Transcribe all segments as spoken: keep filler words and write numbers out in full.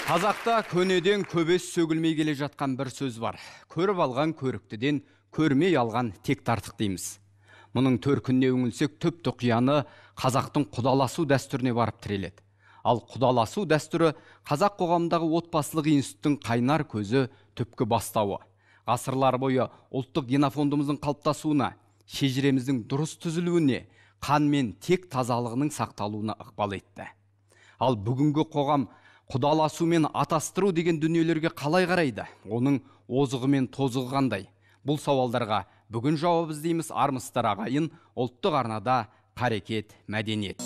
Қазақта көнеден көбес сөгілмей келе жатқан бір сөз бар. Көріп алған көріктіден көрмей алған тек тартық дейміз. Мұның төркініне үңілсек түп тұқияны қазақтың құдаласу дәстүріне барып тіреледі. Ал құдаласу дәстүрі қазақ қоғамындағы отбасылық институттың қайнар көзі, түпкі бастауы. Ғасырлар бойы ұлттық генофондымыздың қалыптасуына, шежіреміздің дұрыс түзілуіне, қан мен тек тазалығының сақталуына ықпал етті. Ал бүгінгі қоғам құдаласу мен атастыру деген дүниелерге қалай қарайды? Оның озығы мен тозығы қандай? Бұл сауалдарға бүгін жауап іздейміз армысыздар ағайын, ұлттық арнада Қарекет мәдениет.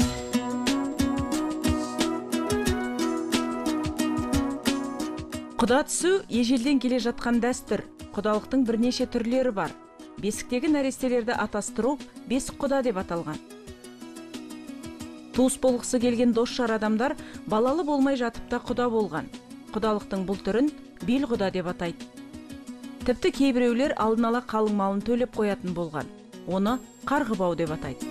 Құда түсу ежелден келе жатқан дәстүр. Құдалықтың бірнеше түрлері бар. Бесіктегі нәрестелерді атастыру бес құда деп аталған. Туыс болғысы келген дос-жар адамдар балалы болмай жатып та құда болған. Құдалықтың бұл түрін бел құда деп атайды. Тіпті кейбіреулер алдын ала қалың малын төлеп қоятын болған. Оны қарғыбау деп атайды.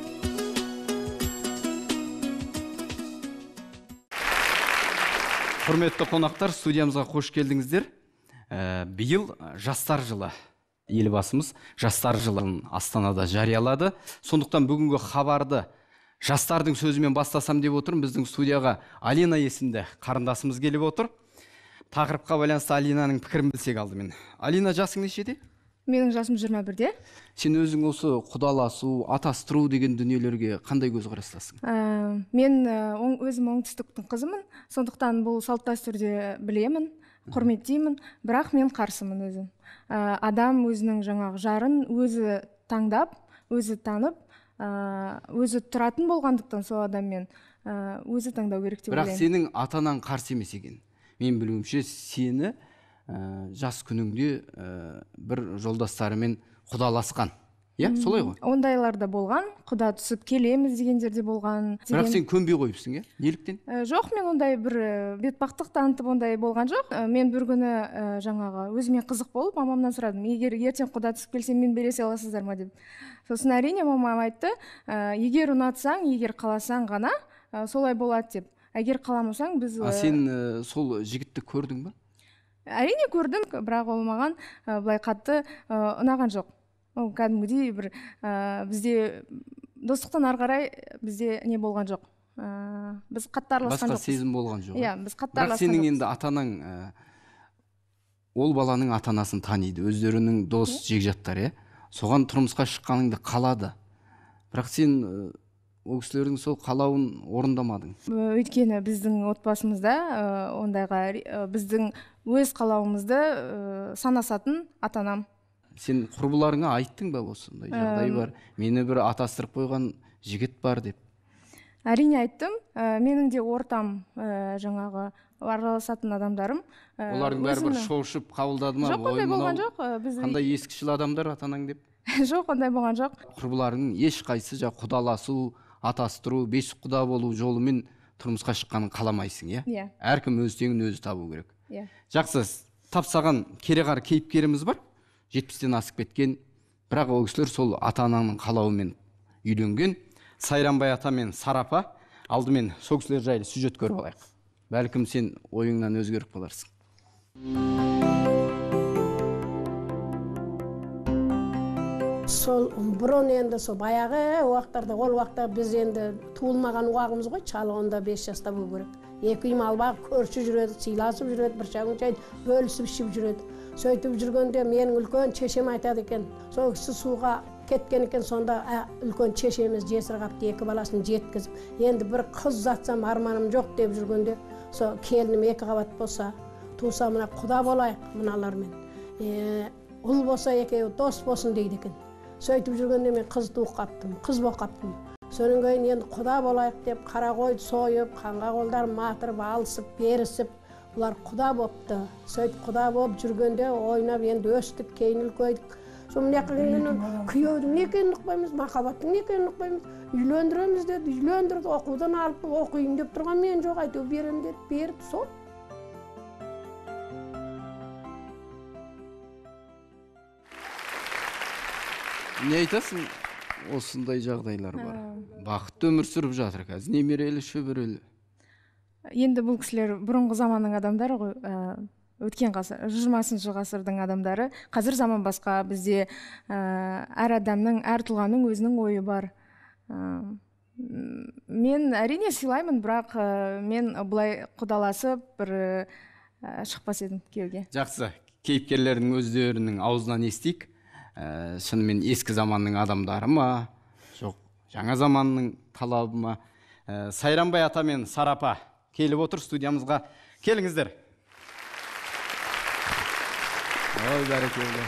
Құрметті қонақтар, студиямызға қош келдіңіздер. Ә, биыл жастар жылы. Елбасымыз жастар жылын Астанада жариялады. Сондықтан бүгінгі хабарды жастардың сөзімен бастасам деп отырмын. Біздің студияға Алина есімді қарындасымыз келіп отыр. Тақырыпқа байланысты Алинаның пікірін білсек алдымен. Алина, жасың нешеде? Менің жасым жиырма бірде. Сен өзің осы құдаласу, атастыру деген дүниелерге қандай көзқарастасың? Ә, мен оң, өзім оңтүстіктің қызымын. Сондықтан бұл салт дәстүрде білемін, құрметтеймін, бірақ мен қарсымын өзім. Ә, адам өзінің жаңағы жарын өзі таңдап, өзі танып, өзі тұратын болғандықтан сол адаммен өзі таңдау керек деп ойлаймын. Бірақ сенің атанаң қарсы емес екен. Мен білуімше сені жас күніңде бір жолдастарымен құдаласқан. Иә, солай ғой? Ондайлар да болған, құда түсіп келеміз дегендер де болған. Бірақ сен көнбей қойыпсың, иә? Неліктен? Жоқ, мен ондай бір бетбақтық танытып ондай болған жоқ. Мен бір күні жаңағы өзіме қызық болып мамамнан сұрадым: егер ертең құда түсіп келсем, мен бере аласыздар ма деп. Сосын әрине мамам айтты: егер ұнатсаң, егер қаласаң ғана солай болады деп. Егер қаламасаң, біз... А сен сол жігітті көрдің бе? Әрине көрдім, бірақ ол маған былай қатты ұнаған жоқ. Ол кәдімгідей бір бізде достықтан ары қарай бізде не болған жоқ. Біз қатты араласқан жоқпыз. Басқа сезім болған жоқ. Иә, біз қатты араласқан жоқпыз. Бірақ сенің енді атанаң ол баланың атанасын таниды, өздерінің дос жекжаттары, соған тұрмысқа шыққаныңды қалады. Бірақ сен ол кісілердің сол қалауын орындамадың. Өйткені біздің отбасымызда ондайға біздің өз қалауымызды санасатын атанам. Сен құрбыларыңа айттың ба осындай жағдай бар? Мені бір атастырып қойған жігіт бар деп. Әрине айттым. Менің де ортам жаңағы араласатын адамдарым. Олардың бәрі бір шошып қабылдады ма? Жоқ, ондай болған жоқ. Қандай ескішіл адамдар атанаң деп? Жоқ, ондай болған жоқ. Құрбыларының ешқайсы жа құдаласу, атастыру, бес құда болу жолымен тұрмысқа шыққанын қаламайсың, иә? Иә. Әркім өз теңін өзі табу керек. Иә. Жақсы, тапсаған кереғар кейіпкеріміз бар. жетпістен асып кеткен, бірақ ол кісілер сол ата-ананың қалауымен үйленген. Сайранбай ата мен Сарапа. Алдымен сол кісілер жайлы сюжет көріп алайық. Бәлкім сен ойыңнан өзгеріп қаларсың. Сол бұрын енді сол баяғы уақыттарда, ол уақытта біз енді туылмаған уағымыз ғой, шалы онда бес жаста болу керек. Екі үй мал бағып, көрші жүреді, сыйласып жүреді, бір шағын шай бөлісіп ішіп жүреді. Сөйтіп жүргенде менің үлкен шешем айтады екен, сол кісі суға кеткен екен, сонда үлкен шешеміз жесір қапты, екі баласын жеткізіп, енді бір қыз затсам арманым жоқ деп жүргенде, сол келінім екі қабат болса, туса мына құда болайық мыналармен, ұл болса екеуі дос болсын дейді екен. Сөйтіп жүргенде мен қыз туып қаптым, қыз болып қаптым. Соның кейін енді құда болайық деп қара қойды сойып, қанға қолдарын матырып, алысып, берісіп, бұлар құда бопты. Сөйтіп құда болып жүргенде ойнап енді өстік, кейін үлкейдік. Соның неқігінен күйеудің не екенін ұқпаймыз, махаббаттың не екенін ұқпаймыз. Үйлендіреміз деді, үйлендірді, оқудан алып оқиын деп тұрған мен жоқ, әйтеу берем деді, берді сол. Не айтасың? Осындай жағдайлар бар. Бақытты өмір сүріп жатыр қазір, немерелі, шөберелі. енді бұл кісілер бұрынғы заманның адамдары ғой, ә, өткен ғасыр, жиырмасыншы ғасырдың адамдары. Қазір заман басқа, бізде ә, әр адамның, әр тұлғаның өзінің ойы бар. Ә, мен әрине сыйлаймын, бірақ ә, мен бұлай құдаласып бір ә, шықпас едім күйеуге. Жақсы, кейіпкерлердің өздерінің аузынан естейік. Ә, шынымен ескі заманның адамдары ма, жоқ жаңа заманның талабы ма? Ә, Сайранбай ата мен Сарапа келіп отыр студиямызға. Келіңіздер. Ой, бәрекелді.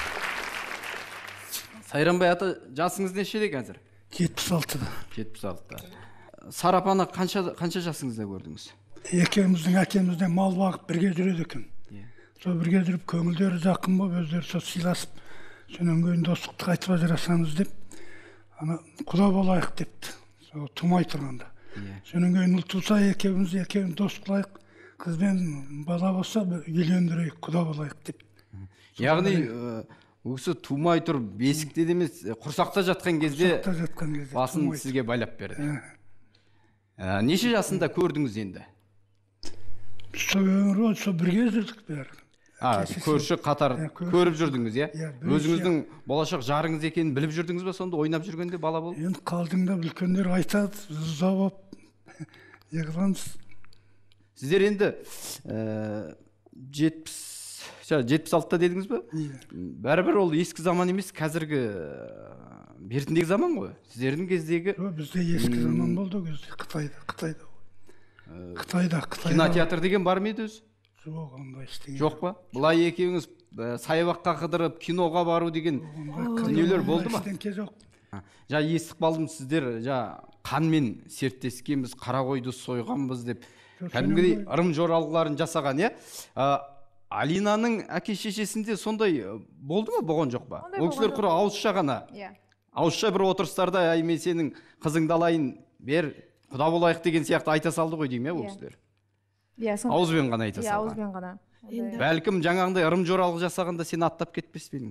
Сайранбай ата, жасыңыз нешеде қазір? жетпіс алтыда. жетпіс алтыда. Сарапаны қанша қанша жасыңызда көрдіңіз? Екеуміздің әкемізден мал бағып бірге жүреді екен. Сол бірге жүріп көңілдері жақын болып, өздері сол сыйласып, сонан кейін достықты қайтып ажырасамыз деп, ана құда болайық депті. Сол тумай тұрғанда. Сонан кейін ұл туса екеуміз екеуміз дос қылайық, қызбен бала болса үйлендірейік, құда болайық деп. Яғни өксі тумай тұр, бесікте емес, құрсақта жатқан кезде басын сізге байлап берді. Неше жасында көрдіңіз енді? Сол өмір, сол бірге жүрдік бәрі. Көрші қатар көріп жүрдіңіз, е? Өзіңіздің болашақ жарыңыз екенін біліп жүрдіңіз бе, сонда ойнап жүргенде бала болып? Енді қалдыңда үлкендер айтады, ыза болып еғыламыз. Сіздер енді жетпіс алтыда дедіңіз бе? Бәрібір ол ескі заман емес, қазіргі бертіндегі заман ғой. Сіздердің кездегі... Бізде ескі заман болды, Қытайда, Қытайда. Қытайда, Қытайда. Кинотеатр деген бар ма еді өзі? Жоқ, ондай істеген. Жоқ па? Бұлай екеуіңіз саябаққа қыдырып, киноға бару деген дүниелер болды ма? Жоқ. Жа естіп қалдым, сіздер жа қанмен серттескенбіз, қара қойды сойғанбыз деп. Кәдімгідей ырым жоралғыларын жасаған, е? Алинаның әке шешесінде сондай болды ма, болған жоқ па? Ол кісілер құры ауызша ғана. Ауызша бір отырыстарда, ай мен сенің қызыңды алайын, бер, құда болайық деген сияқты айта салды ғой деймін, ол кісілер. Ауызбен ғана айта салған. Ауызбен ғана. Бәлкім жаңағындай ырым жоралық жасағанда сені аттап кетпес пе едің?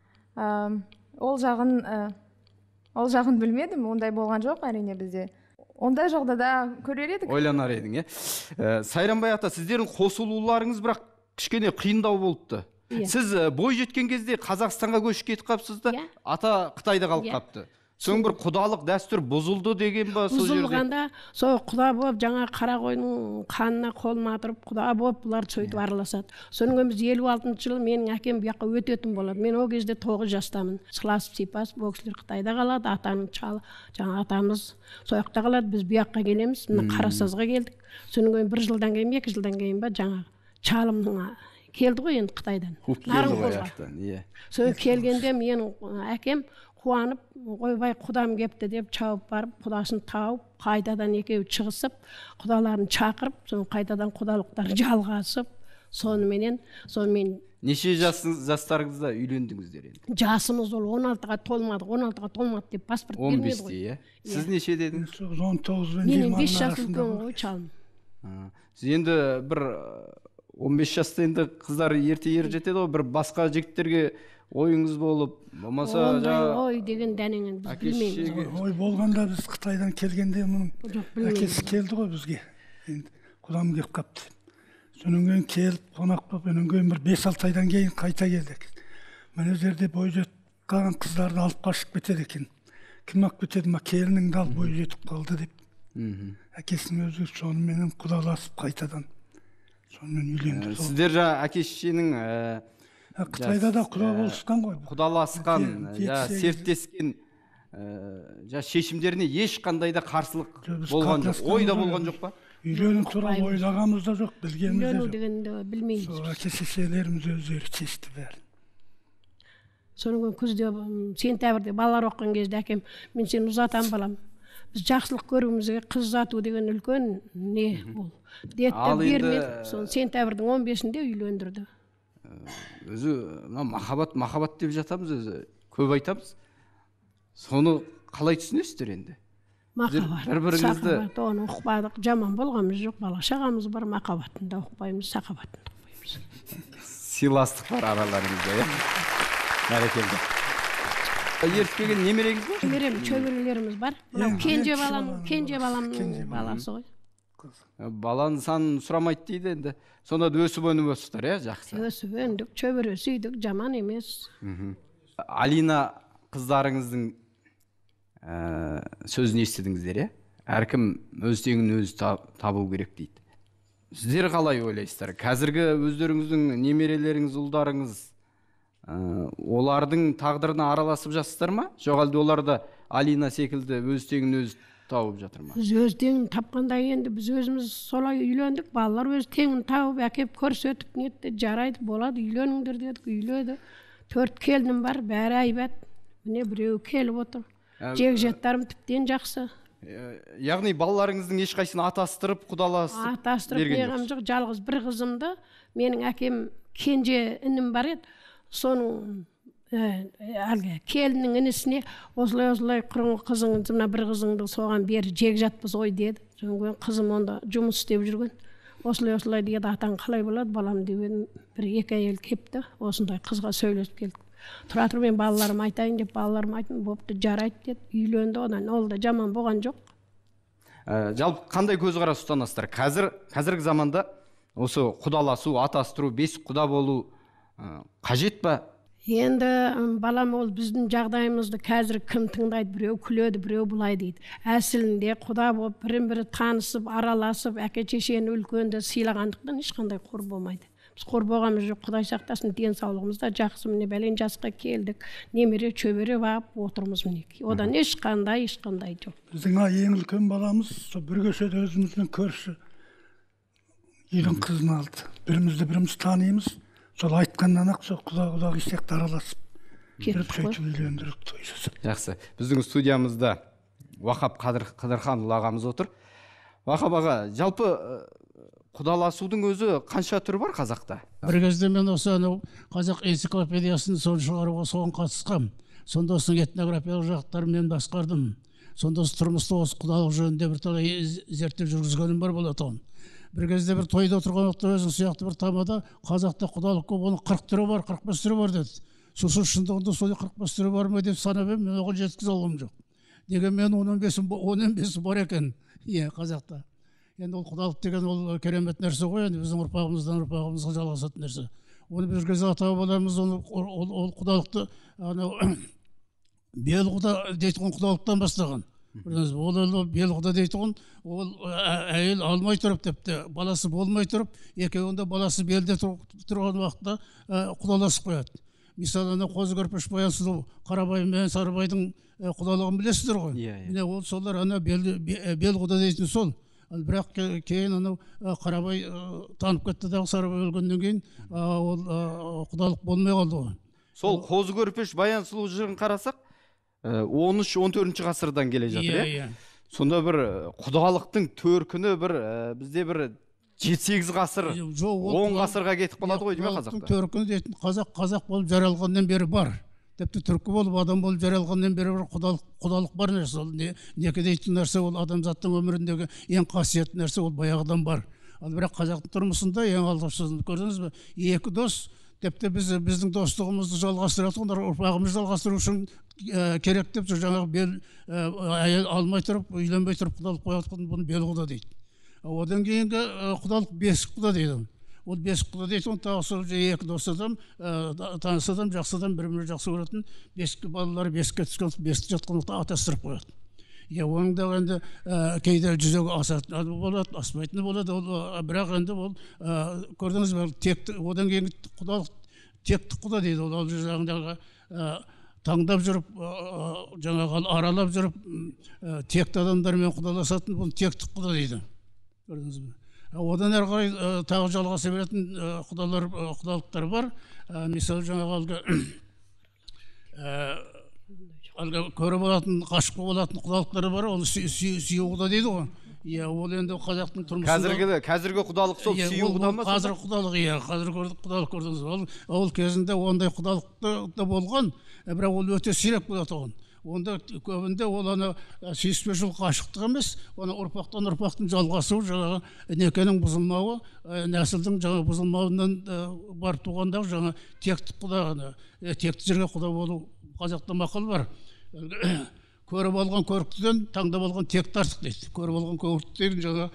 Ол жағын ол жағын білмедім, ондай болған жоқ әрине бізде. Ондай жағдайда көрер едік. Ойланар едің, е? Сайранбай ата, сіздердің қосылуларыңыз бірақ кішкене қиындау болыпты. Сіз бой жеткен кезде Қазақстанға көшіп кетіп қапсыз да, ата Қытайда қалып қапты. Соң бір құдалық дәстүр бұзылды деген ба сол жерде? Бұзылғанда, сол құда болып, жаңа қара қойдың қанына қолын атырып, құда болып, бұлар сөйтіп араласады. Соның өміз елу алтыншы жылы менің әкем бұяққа өтетін болады. Мен ол кезде тоғыз жастамын. Сыласып сипасып, ол кісілер Қытайда қалады, атаның чалы, жаңа атамыз сояқта қалады, біз бұяққа келеміз, мына Қарасазға келдік. Соның өміз бір жылдан кейін, екі жылдан кейін ба, жаңа чалымның келді ғой енді Қытайдан. Келді ғой ақтан, иә. Соң келгенде менің әкем қуанып, ойбай құдам кепті деп чауып барып, құдасын тауып, қайтадан екеуі шығысып, құдаларын шақырып, соң қайтадан құдалықтарын жалғасып, сонымен, сонымен... Неше жастарыңызда үйлендіңіздер енді? Жасымыз ол он алтыға толмады, он алтыға толмады деп паспорт бермеді ғой. он бесте, е? Сіз неше дедіңіз? он тоғыз бен жиырма бес жас үлкен ғой чалым. Сіз енді бір он бес жаста енді қыздар ерте ер жетеді ғой, бір басқа жігіттерге ойыңыз болып, болмаса ондай ой деген дәнеңін біз білмейміз. Ой болғанда біз Қытайдан келгенде мұның әкесі келді ғой бізге. Құдам келіп қапты. Сонан кейін келіп, қонақ болып, онан кейін бір бес алты айдан кейін қайта келдік. Мына жерде бой жеткен қыздарды алып қашып кетеді екен. Кім алып кетеді ма, келініңді алып бой жетіп қалды деп. Әкесінің өзі сонымен құдаласып қайтадан. Сонымен үйленді. Сіздер жаңа әке шешенің Қытайда да құда болысқан ғой. Құдаласқан, серттескен шешімдеріне ешқандай да қарсылық болған жоқ. Ойда болған жоқ па? Үйлену туралы ойлағанымыз да жоқ, білгеніміз де жоқ. Үйлену дегенді білмейміз. Сол әке шешелеріміз өздері шешті бәрін. Соның күзде, сентябрьде балалар оқыған кезде әкем, мен сені ұзатам балам. Біз жақсылық көруімізге қыз ұзату деген үлкен не ол. Детті бермеді, соны сентябрьдің он бесінде үйлендірді. Өзі махаббат, махаббат деп жатамыз, өзі көп айтамыз. Соны қалай түсінесіздер енді? Махаббат, сақабат, оны ұқпадық, жаман болғамыз жоқ, бала шағамыз бар, махаббатында ұқпаймыз, сақабатында ұқпаймыз. Сыйластық бар араларыңызда, е? Бәрекелді. Ертіп келген немереңіз бар? Немерем, шөберелеріміз бар. Кенже балам, кенже баламның баласы ғой. Баланың санын сұрамайды дейді енді. Сонда да өсіп өніп өсіздер, иә, жақсы. Өсіп өндік, чөбіре сүйдік, жаман емес. Алина қыздарыңыздың сөзін естідіңіздер, иә? Әркім өз теңін өзі табу керек дейді. Сіздер қалай ойлайсыздар? Қазіргі өздеріңіздің немерелеріңіз, ұлдарыңыз олардың тағдырына араласып жатсыздар ма? Жоқ әлде олар да Алина секілді өз теңін өзі тауып жатыр ма? Біз өз теңін тапқанда енді біз өзіміз солай үйлендік, балалар өз теңін тауып әкеп көрсетіп нетті, жарайды, болады, үйленіңдер дедік, үйледі. Төрт келінім бар, бәрі айбат. Міне біреу келіп отыр. Жегжеттарым тіптен жақсы. Яғни балаларыңыздың ешқайсысын атастырып, құдаласып атастырып неғам жоқ, жалғыз бір қызымды, менің әкем кенже інім бар еді, соның әлгі келіннің інісіне осылай-осылай құрың қызыңыз, мына бір қызыңды соған бері жек жатпыз ой деді. Содан қызым онда жұмыс істеп жүрген. Осылай-осылай деді, атаң қалай болады балам деген бір екі әйел кепті, осындай қызға сөйлесіп келдік. Тұра тұр мен балаларым айтайын деп, балаларым айтын бопты, жарайды деді, үйленді, одан ол да жаман болған жоқ. Жалпы қандай көзқарас ұстанасыздар? Қазір қазіргі заманда осы құдаласу, атастыру, бес құда болу қажет па? Енді балам, ол біздің жағдайымызды қазір кім тыңдайды, біреу күледі, біреу бұлай дейді. Әсілінде құда болып, бірін-бірі танысып, араласып, әке шешені үлкенді сыйлағандықтан ешқандай қор болмайды. Біз қор болғанымыз жоқ, Құдай сақтасын, денсаулығымыз да жақсы, міне бәлен жасқа келдік, немере чөбере бағып отырмыз мінекей. Одан ешқандай, ешқандай жоқ. Біздің ең үлкен баламыз бір көшеде өзімізбен көрші үйдің қызын алды. Бірімізді біріміз танимыз. Сол айтқаннан ақ сол құда-құда кесекті араласып жүріп сөйтіп үйлендіріп той жасап. Жақсы. Біздің студиямызда Уақап Қыдырханұлы ағамыз отыр. Уақап аға, жалпы құдаласудың өзі қанша түрі бар қазақта? Бір кезде мен осы қазақ энциклопедиясын соны шығаруға соған қатысқам. Сонда осының этнографиялық жақтарын мен басқардым. Сонда осы тұрмыста осы құдалық жөнінде бір талай зерттеу жүргізгенім бар болатын. Бір кезде бір тойда отырған уақытта өзің сияқты бір тамада қазақта құдалық көп, оның қырық түрі бар, қырық бес түрі бар деді. Сосын шындығында сол қырық бес түрі бар ма деп санап едім, мен оған жеткізе алғам жоқ. Дегенмен он он бесі бар екен, иә, қазақта. Енді ол құдалық деген ол керемет нәрсе ғой, енді біздің ұрпағымыздан ұрпағымызға жалғасатын нәрсе. Оны бір кезде ата бабаларымыз ол құдалықты бел құда дейтін құдалықтан бастаған. Ол бел құда дейтін, ол әйел алмай тұрып депті, баласы болмай тұрып, екеуінде баласы белде тұрған уақытта құдаласып қояды. Мысалы, Қозы Көрпеш Баян Сұлу Қарабай мен Сарыбайдың құдалығын білесіздер ғой. Міне ол солар ана бел құда дейтін сол. Бірақ кейін анау Қарабай танып кетті дағы, Сарыбай өлгеннен кейін ол құдалық болмай қалды ғой. Сол Қозы Көрпеш Баян Сұлу жырын қарасақ, он үш он төртінші ғасырдан келе жатыр, иә? Сонда бір құдалықтың төркіні бір бізде бір жеті сегіз ғасыр, он ғасырға кетіп қалады ғой, дейме қазақта? Төркіні дейтін қазақ қазақ болып жаралғаннан бері бар. Тіпті түркі болып адам болып жаралғаннан бері бір құдалық бар нәрсе. Ол неке дейтін нәрсе, ол адамзаттың өміріндегі ең қасиетті нәрсе, ол баяғыдан бар. Ал бірақ қазақтың тұрмысында ең алғашқысын көрдіңіз бе? Екі дос, тіпті біздің достығымызды жалғастыратын, ұрпағымызды жалғастыру үшін керек деп жаңағы бел әйел алмай тұрып, үйленбей тұрып құдалық қоятын, бұны бел құда дейді. Одан кейінгі құдалық бесік құда дейді. Ол бесік құда дейді, оны тағы екі дос адам, таныс адам, жақсы адам, бір-бірі жақсы көретін, бесік балалары бесікке түскен, бесік жатқан атастырып қояды. Оның да енді кейде жүзеге асатын болады, аспайтыны болады, бірақ енді ол көрдіңіз бе, одан кейін құдалық текті құда дейді. Ол жаңағы таңдап жүріп, жаңағы аралап жүріп, текті адамдармен құдаласатын, бұл текті құда дейді. Көрдіңіз бе? Одан әрі қарай тағы жалғаса беретін құдалықтар бар. Мысалы жаңағы алғы көрі болатын, қашық болатын құдалықтары бар, оны сүйеу құда дейді ғой. Иә, ол енді қазақтың тұрмысында... Қазіргі құдалық сол сүйеу құда ма? Қазіргі құдалық, иә, қазіргі құдалық көрдіңіз. Ол кезінде ондай құдалықта болған, бірақ ол өте сирек болады оған. Онда көбінде ол ана сүйіспеншілік қашықтық емес, оны ұрпақтан ұрпақтың жалғасу, жаңағы некенің бұзылмауы, нәсілдің жаңа бұзылмауынан барып туғандағы жаңа текті құда, текті жерге құда болу қазақта мақал бар. көріп алған көріктіден таңдап алған текті артық дейді. Көріп алған көріктіден жаңа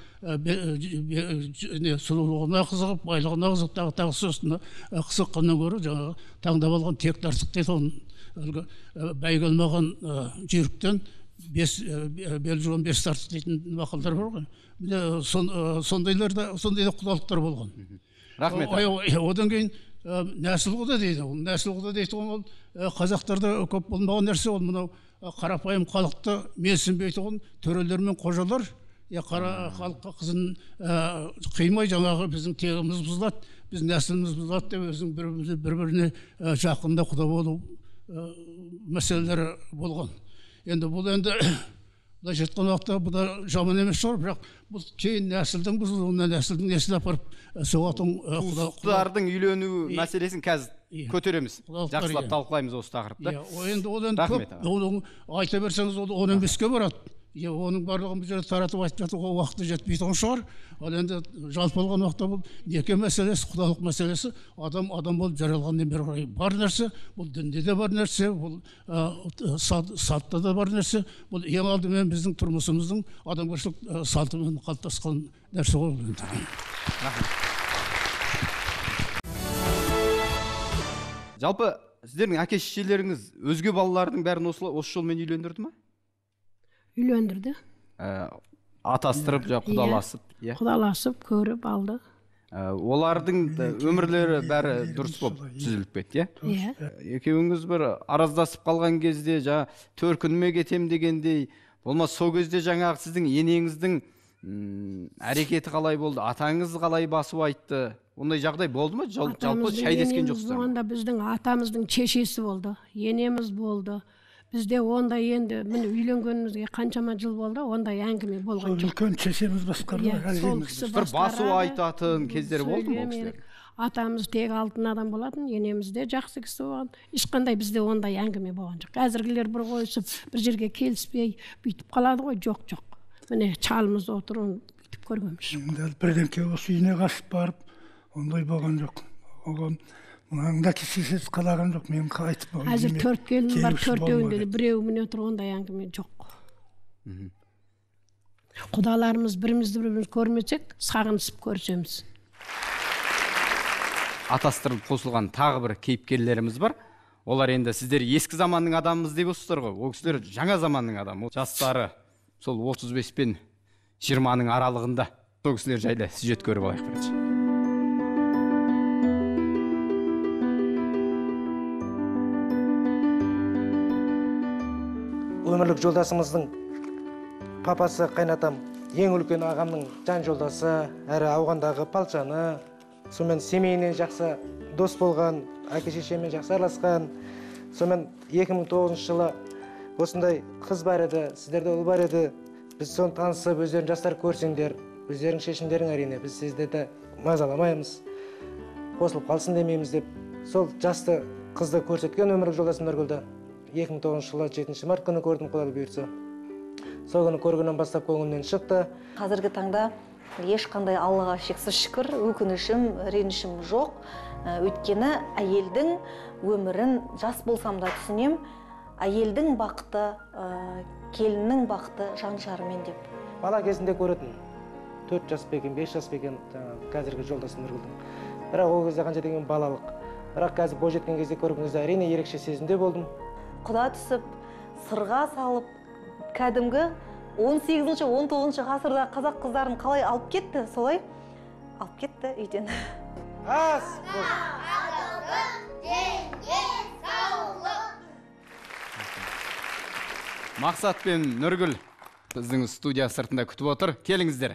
сұлулығына қызығып, байлығына қызығып, тағы тағы сөзіне қызыққаннан гөрі жаңағы таңдап алған текті артық дейді. Оны бәйгелмаған жүйріктен бел жуан бес тартық дейтін мақалдар бар ғой. Сондайларда сондайлар құдалықтар болған. Рахмет. Одан кейін нәсіл құда дейді. Ол нәсіл құда дейді. Ол қазақтарда көп болмаған нәрсе. Ол мынау қарапайым халықты менсінбейтін төрелер мен қожалар, қара халыққа қызын қимай жаңағы біздің тегіміз бұзылады, біз нәсіліміз бұзылады деп өзінің бір-біріне жақында құда болу мәселелері болған. Енді бұл енді былайша айтқан уақытта бұл да жаман емес шығар, бірақ бұл кейін нәсілдің бұзылуына нәсілдің несін апарып соғатын туыстардың үйлену мәселесін қазір көтереміз, жақсылап талқылаймыз осы тақырыпты. Енді ол енді көп, айта берсеңіз ол он он беске барады. Оның барлығын бұл жерде таратып айтып жатуға уақыты жетпейтін шығар. Ал енді жалпы алған уақытта бұл неке мәселесі, құдалық мәселесі адам адам болып жаралғаннан бері бар нәрсе, бұл дінде де бар нәрсе, бұл салтта да бар нәрсе, бұл ең алдымен біздің тұрмысымыздың адамгершілік салтымен қалыптасқан нәрсе ғой. Жалпы сіздердің әке шешелеріңіз өзге балалардың бәрін осы жолмен үйлендірді ме? Үйлендірді. Атастырып, құдаласып. Құдаласып, көріп алды. Олардың өмірлері бәрі дұрыс болып түзіліп кетті, иә? Екеуіңіз бір араздасып қалған кезде, жаңа төркініме кетем дегендей, болмас сол кезде жаңағы сіздің енеңіздің әрекеті қалай болды, атаңыз қалай басып айтты, ондай жағдай болды ма? Жалпы шайдескен жоқсыздар ма? Онда біздің атамыздың шешесі болды, енеміз болды. Бізде онда енді міне үйленгенімізге қаншама жыл болды, ондай әңгіме болған жоқ. Үлкен шешеміз басқарды, әжеміз. Бір басу айтатын кездер болды ма ол кісілер? Атамыз тек алтын адам болатын, енеміз де жақсы кісі болған. Ешқандай бізде ондай әңгіме болған жоқ. Әзіргілер бір қойысып, бір жерге келіспей, бүйтіп қалады ғой, жоқ, жоқ. Міне чалымыз отыр, оны бүйтіп көргенбіз. Енді бірден ке осы үйіне қашып барып, ондай болған жоқ. Оған мынаңда кесесіз қалаған жоқ, мен айтып болған. Әзір төрт келін бар, төртеуінде де біреу міне отыр, ондай әңгіме жоқ. Құдаларымыз бірімізді біріміз көрмесек, сағынысып көрсеміз. Атастырылып қосылған тағы бір кейіпкерлеріміз бар. Олар енді сіздер ескі заманның адамымыз деп отырсыздар ғой. Ол кісілер жаңа заманның адамы. Жастары сол отыз бес пен жиырманың аралығында. Сол кісілер жайлы сюжет көріп алайық бірінші. Өмірлік жолдасымыздың папасы, қайнатам, ең үлкен ағамның жан жолдасы, әрі ауғандағы палчаны, сонымен семейіне жақсы дос болған, әке шешемен жақсы араласқан. Сонымен екі мың тоғызыншы жылы осындай қыз бар еді, сіздерде ұл бар еді. Біз соны танысып, өздерін жастар көрсеңдер, өздерің шешімдерің әрине, біз сіздерді мазаламаймыз, қосылып қалсын демейміз деп. Сол жасты қызды көрсеткен өмірлік жолдасым Нұргүлді екі мың тоғызыншы жылы жетінші март күні көрдім, Құдай бұйыртса. Сол күні көргеннен бастап көңілімнен шықты. Қазіргі таңда ешқандай Аллаға шексіз шүкір, өкінішім, ренішім жоқ. Өйткені әйелдің өмірін жас болсам да түсінем, әйелдің бақыты, келіннің бақыты жан жарымен деп. Бала кезінде көретін, төрт жас бекен, бес жас бекен қазіргі жолдасым Нұргүлдің. Бірақ ол кезде қанша деген балалық. Бірақ қазір бой жеткен кезде көрген кезде әрине ерекше сезімде болдым. Құда түсіп, сырға салып, кәдімгі он сегізінші он тоғызыншы ғасырда қазақ қыздарын қалай алып кетті, солай алып кетті үйден. Ас! Мақсат пен Нұргүл біздің студия сыртында күтіп отыр. Келіңіздер.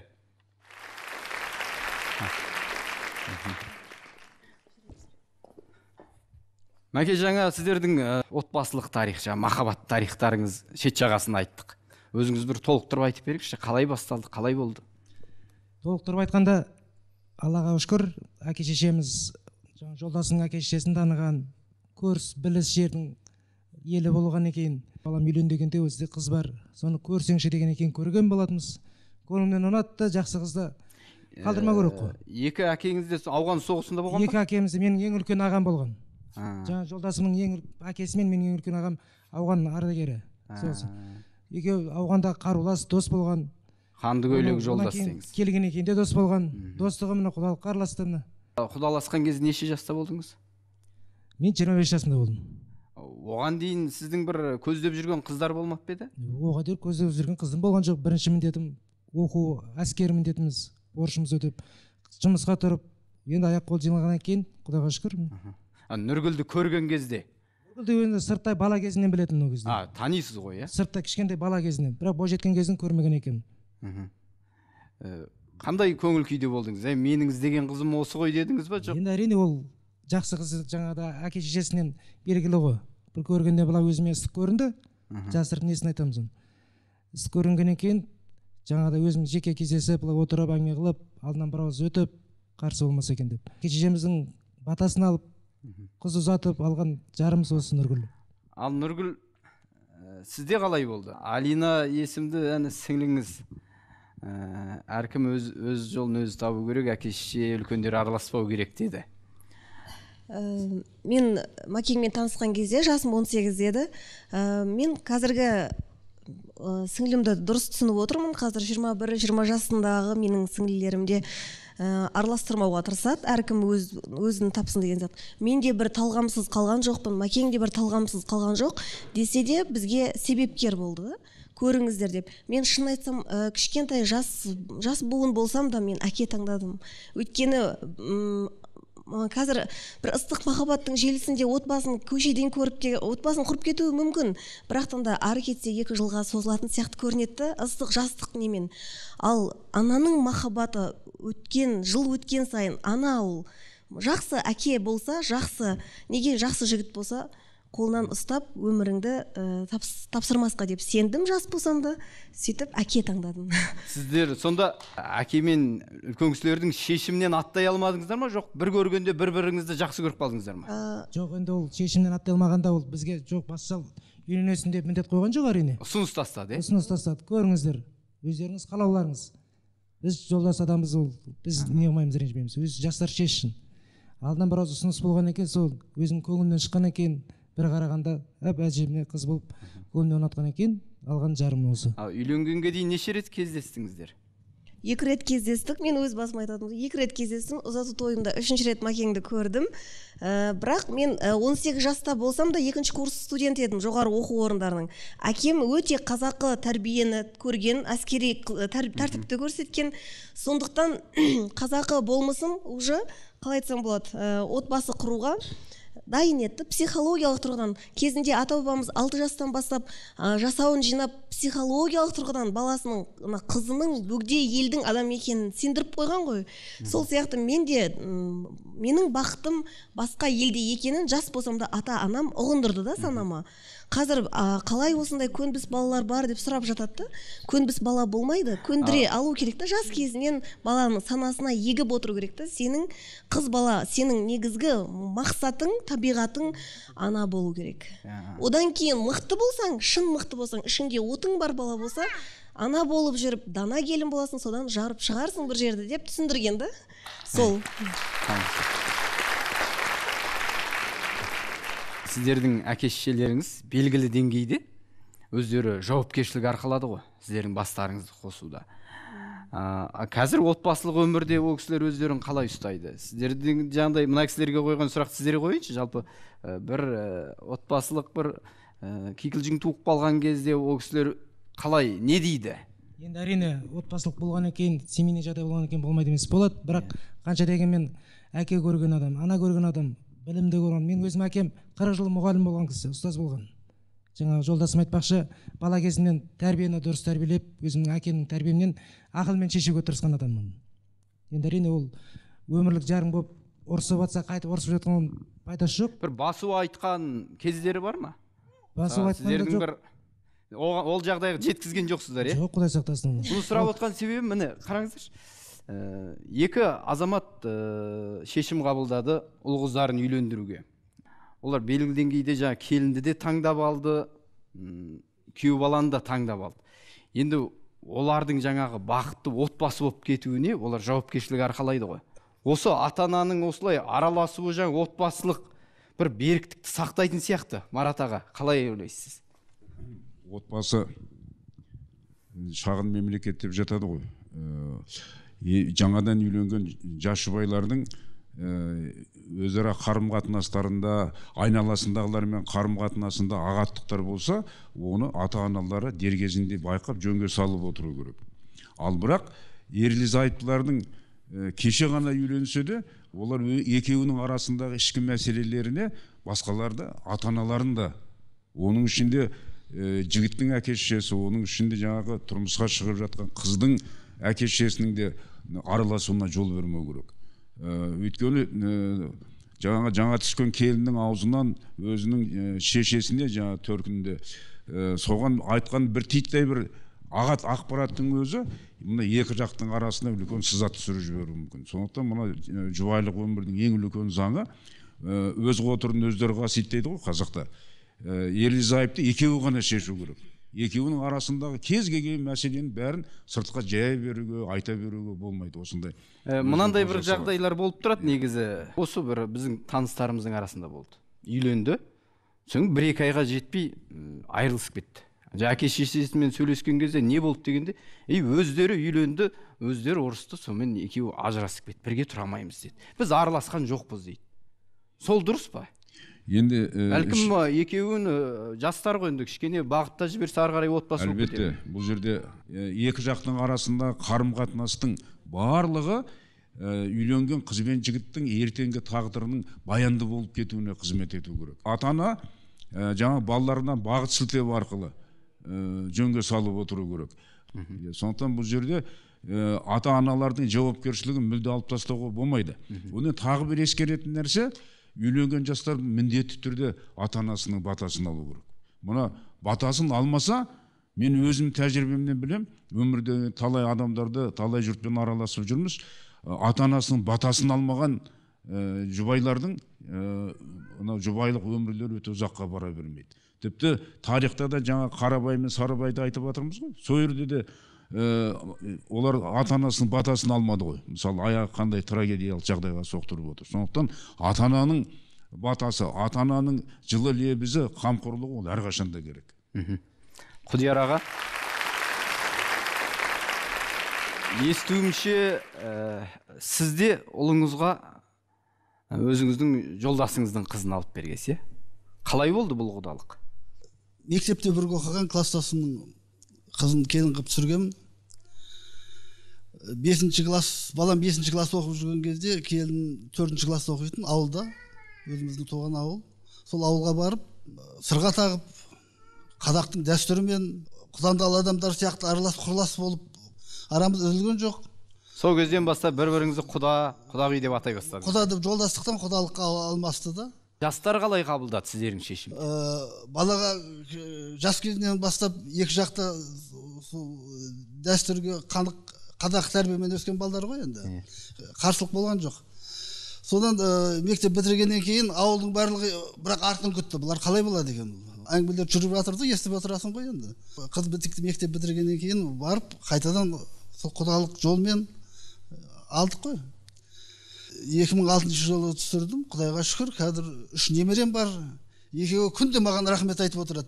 Мәке, жаңа сіздердің отбасылық тарих, махаббат тарихтарыңыз шет жағасын айттық. Өзіңіз бір толықтырып айтып беріңізші, қалай басталды, қалай болды? Толықтырып айтқанда, Аллаға шүкір, әке шешеміз, жолдасының әке шешесін таныған, көріс, біліс жердің елі болған екен. Балам үйлен дегенде өзде қыз бар, соны көрсеңші деген екен, көрген болатынбыз. Көрімнен ұнатты, жақсы қызды қалдырма көрек қой. Екі әкеңіз де ауған соғысында болған ба? Екі әкеміз де менің ең үлкен ағам болған. Жаңа жолдасымның ең әкесі мен менің ең үлкен ағам ауған ардагері. екеуі ауғанда қарулас дос болған. Қанды көйлек жолдас деңіз. Келгеннен кейін де дос болған. Достығы міне құдалыққа араласты міне. Құдаласқан кезде неше жаста болдыңыз? Мен жиырма бес жасымда болдым. Оған дейін сіздің бір көздеп жүрген қыздар болмап па еді? Оған дейін көздеп жүрген қызым болған жоқ. Бірінші міндетім оқу, әскер міндетіміз, борышымыз өтеп, жұмысқа тұрып, енді аяқ қол жиналғаннан кейін, Құдайға шүкір. Нұргүлді көрген кезде? Нұргүлді енді сырттай бала кезінен білетін ол кезде. А, танисыз ғой, иә? Сырттай кішкентай бала кезінен, бірақ бойжеткен кезін көрмеген екен. Қандай көңіл күйде болдыңыз? Менің іздеген қызым осы ғой дедіңіз ба, жоқ? Енді әрине ол жақсы қыз жаңада әке шешесінен белгілі ғой. Бір көргенде бұла өзіме ыстық көрінді. Жасырып несін айтамыз оны. Ыстық көрінгеннен кейін жаңада өзім жеке кездесіп, бұла отырып әңгіме қылып, алдынан бір ауыз өтіп, қарсы болмаса екен деп. Әке шешеміздің батасын алып, қыз ұзатып алған жарымыз осы Нұргүл. Ал Нұргүл, сізде қалай болды? Алина есімді әні сіңліңіз. Әркім өз өз жолын өзі табу керек, әке шеше үлкендер араласпау керек деді. Мен Макеңмен танысқан кезде жасым он сегіз еді. Мен қазіргі сіңлімді дұрыс түсініп отырмын. Қазір жиырма бір жиырма жасындағы менің сіңлілерімде араластырмауға тырысады. Әркім өз өзін тапсын деген зат. Мен де бір талғамсыз қалған жоқпын, Макең де бір талғамсыз қалған жоқ. Десе де бізге себепкер болды. Көріңіздер деп. Мен шын айтсам, кішкентай жас жас буын болсам да мен әке таңдадым. Өйткені қазір бір ыстық махаббаттың желісінде отбасын көшеден көріп отбасын құрып кетуі мүмкін. Бірақтан да ары кетсе екі жылға созылатын сияқты көрінеді, ыстық жастық немен. Ал ананың махаббаты өткен жыл өткен сайын ана ол жақсы әке болса, жақсы неге жақсы жігіт болса, қолынан ұстап өміріңді тапсырмасқа деп сендім, жас болсам да, сөйтіп әке таңдадым. Сіздер сонда әке мен үлкен кісілердің шешімінен аттай алмадыңыздар ма, жоқ бір көргенде бір-біріңізді жақсы көріп қалдыңыздар ма? Жоқ, енді ол шешімнен аттай алмағанда ол бізге жоқ басшал үйленесің деп міндет қойған жоқ әрине. Ұсыныс тастады, е? Ұсыныс тастады. Көріңіздер, өздеріңіз қалауларыңыз. Біз жолдас адамбыз, ол біз не қылмаймыз, ренжімейміз. Өз жастар шешсін. Алдынан бір ауыз ұсыныс болған екен, сол өзінің көңілінен шыққан екен. Бір қарағанда әп әжемне қыз болып көңіліне ұнатқан екен, алған жарым осы. Үйленгенге дейін неше рет кездестіңіздер? Екі рет кездестік, мен өз басым айтатым. Екі рет кездестім, ұзату тойында үшінші рет Макеңді көрдім. Бірақ мен он сегіз жаста болсам да екінші курс студент едім, жоғары оқу орындарының. Әкем өте қазақы тәрбиені көрген, әскери тәртіпті көрсеткен. Сондықтан қазақы болмысым уже, қалай айтсам болады, отбасы құруға дайын етті. Психологиялық тұрғыдан кезінде ата бабамыз алты жастан бастап жасауын жинап, психологиялық тұрғыдан баласының, қызының бөгде елдің адам екенін сендіріп қойған ғой. Сол сияқты мен де менің бақытым басқа елде екенін жас болсам да ата анам ұғындырды да санама. Қазір қалай осындай көнбіс балалар бар деп сұрап жатады. Көнбіс бала болмайды, көндіре алу керек та, жас кезінен баланың санасына егіп отыру керек та. Сенің қыз бала, сенің негізгі мақсатың, табиғатың ана болу керек. Одан кейін мықты болсаң, шын мықты болсаң, ішіңде отың бар бала болса, ана болып жүріп, дана келін боласың, содан жарып шығарсың бір жерді деп түсіндірген да. Сол. Сіздердің әке шешелеріңіз белгілі деңгейде өздері жауапкершілік арқалады ғой, сіздердің бастарыңызды қосуда. Қазір отбасылық өмірде ол кісілер өздерін қалай ұстайды? Сіздердің жаңағыдай мына кісілерге қойған сұрақты сіздерге қойыншы, жалпы бір отбасылық бір кикілжің туып қалған кезде ол кісілер қалай, не дейді? Енді әрине отбасылық болғаннан кейін, семейный жағдай болғаннан кейін болмайды емес болады, бірақ қанша дегенмен әке көрген адам, ана көрген адам, білімді көрген. Мен өзім әкем қырық жыл мұғалім болған кісі, ұстаз болған. Жаңа жолдасым айтпақшы, бала кезімнен тәрбиені дұрыс тәрбиелеп, өзімнің әкемнің тәрбиемнен ақылмен шешуге тырысқан адаммын. Енді әрине ол өмірлік жарың болып ұрысып жатса, қайтып ұрысып жатқан пайдасы жоқ. Бір басу айтқан кездері бар ма? Басу айтқан жоқ. Ол жағдайға жеткізген жоқсыздар, е? Жоқ, Құдай сақтасын. Бұл сұрап отқан себебім, міне қараңыздаршы. Екі азамат шешім қабылдады ұл қыздарын үйлендіруге. Олар белгілі деңгейде жаңа келінді де таңдап алды, күйеу баланы да таңдап алды. Енді олардың жаңағы бақытты отбасы болып кетуіне олар жауапкершілік арқалайды ғой. Осы ата-ананың осылай араласуы жаңа отбасылық бір беріктікті сақтайтын сияқты. Марат аға, қалай ойлайсыз? Отбасы шағын мемлекет деп жатады ғой. Жаңадан үйленген жас жұбайлардың өзара қарым қатынастарында, айналасындағылармен қарым қатынасында ағаттықтар болса, оны ата-аналары дер кезінде байқап жөнге салып отыру керек. Ал бірақ ерлі зайыптылардың кеше ғана үйленсе де, олар екеуінің арасындағы ішкі мәселелеріне басқаларды, ата-аналарын да, оның ішінде жігіттің әке-шешесі, оның ішінде жаңағы тұрмысқа шығып жатқан қыздың әке-шешесінің де араласуына жол бермеу керек. Өйткені жаңа жаңа түскен келіннің аузынан өзінің шешесіне жаңа төркінінде соған айтқан бір титтей бір ағат ақпараттың өзі мына екі жақтың арасына үлкен сызат түсіріп жіберуі мүмкін. Сондықтан мына жұбайлық өмірдің ең үлкен заңы өз қотырын өздері қасиет дейді ғой қазақта. Ерлі зайыпты екеуі ғана шешу керек. Екеуінің арасындағы кез келген мәселенің бәрін сыртқа жай беруге, айта беруге болмайды. Осындай. Мынандай бір жағдайлар болып тұрады негізі. Осы бір біздің таныстарымыздың арасында болды. Үйленді. Соң бір екі айға жетпей айырылысып кетті. Әке шешесімен сөйлескен кезде не болды дегенде, ей өздері үйленді, өздері ұрысты, сонымен екеуі ажырасып кетті. Бірге тұра алмаймыз деді. Біз араласқан жоқпыз дейді. Сол дұрыс па? Енді бәлкім екеуін жастар ғой, енді кішкене бағытта жіберсе ары қарай отбасы болып кетеді. Әлбетте, бұл жерде екі жақтың арасында қарым-қатынастың барлығы үйленген қыз бен жігіттің ертеңгі тағдырының баянды болып кетуіне қызмет ету керек. Ата-ана жаңа балаларына бағыт сілтеу арқылы жөнге салып отыру керек. Сондықтан бұл жерде ата-аналардың жауапкершілігін мүлде алып тастауға болмайды. Оны тағы бір ескеретін нәрсе, үйленген жастар міндетті түрде ата-анасының батасын алу керек. Мұна батасын алмаса, мен өзім тәжірибемнен білем, өмірде талай адамдарды, талай жұртпен араласып жүрміз, ата-анасының батасын алмаған жұбайлардың жұбайлық өмірлері өте ұзаққа бара бермейді. Тіпті тарихта да жаңа Қарабай мен Сарыбайды айтып жатырмыз ғой. Сол жерде де олар ата-анасының батасын алмады ғой. Мысалы, аяғы қандай трагедиялық жағдайға соқтырып отыр. Сондықтан ата-ананың батасы, ата-ананың жылы лебізі, қамқорлығы ол әрқашанда керек. Құдияр аға, естуімше сізде ұлыңызға өзіңіздің жолдасыңыздың қызын алып бергенсіз, қалай болды бұл құдалық? Мектепте бірге оқыған класстасымның қызын келін қылып түсіргенмін. Бесінші класс, балам бесінші класс оқып жүрген кезде келін төртінші класс оқитын ауылда, өзіміздің туған ауыл. Сол ауылға барып, сырға тағып, қазақтың дәстүрімен құдандалы адамдар сияқты аралас құрлас болып, арамыз үзілген жоқ. Сол кезден бастап бір-біріңізді құда, құдағи деп атай бастадыңыз. Құда деп жолдастықтан құдалыққа алмасты да. Жастар қалай қабылдады сіздердің шешім? Балаға жас кезінен бастап екі жақта дәстүрге қанық қазақ тәрбиемен өскен балдар ғой енді. Қарсылық болған жоқ. Содан мектеп бітіргеннен кейін ауылдың барлығы бірақ артын күтті. Бұлар қалай болады екен? Әңгімелер жүріп жатырды, естіп отырасың ғой енді. Қыз мектеп бітіргеннен кейін барып қайтадан сол құдалық жолмен алдық қой. екі мың алтыншы жылы түсірдім, Құдайға шүкір, қазір үш немерем бар. Екеуі күнде маған рахмет айтып отырады.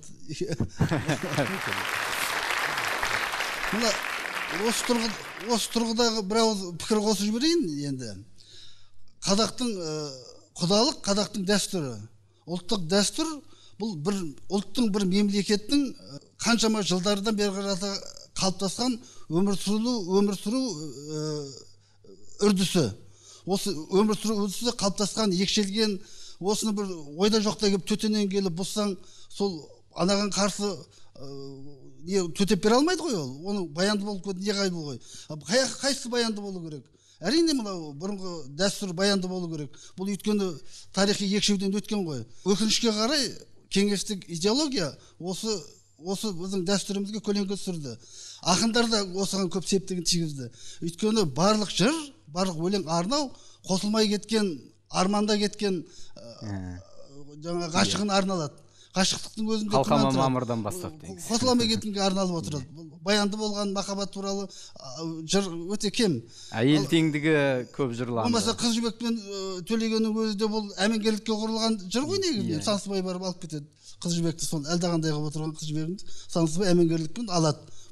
Мына осы тұрғыдағы бір ауыз пікір қосып жіберейін енді. Қазақтың құдалық, қазақтың дәстүрі. Ұлттық дәстүр бұл бір ұлттың бір мемлекеттің қаншама жылдардан бері қарата қалыптасқан өмір сүру, өмір сүру үрдісі. Осы өмір сүру үрдісі қалыптасқан, екшелген, осыны бір ойда жоқта келіп төтенен келіп бұссаң, сол анаған қарсы не төтеп бере алмайды ғой ол. Оның баянды болып кетті, не қайбы ғой. Қайсысы баянды болу керек? Әрине мынау бұрынғы дәстүр баянды болу керек. Бұл өйткені тарихи екшеуден өткен ғой. Өкінішке қарай кеңестік идеология осы осы біздің дәстүрімізге көлеңке түсірді. Ақындар да осыған көп септігін тигізді. Өйткені барлық жыр, барлық өлең арнау қосылмай кеткен, арманда кеткен жаңа ғашығын арналады. Ғашықтықтың өзінде қалқама мамырдан бастап деңіз. Қосыламай кеткенге арналып отырады. Баянды болған махаббат туралы жыр өте кем. Әйел теңдігі көп жырланды. Болмаса Қыз жібек пен Төлегеннің өзі де бұл әмеңгерлікке құрылған жыр ғой негізінде. Сансызбай барып алып кетеді. Қыз жібекті сол әлдеқандай қылып отырған Қыз жібегін Сансызбай әмеңгерлікпен алады.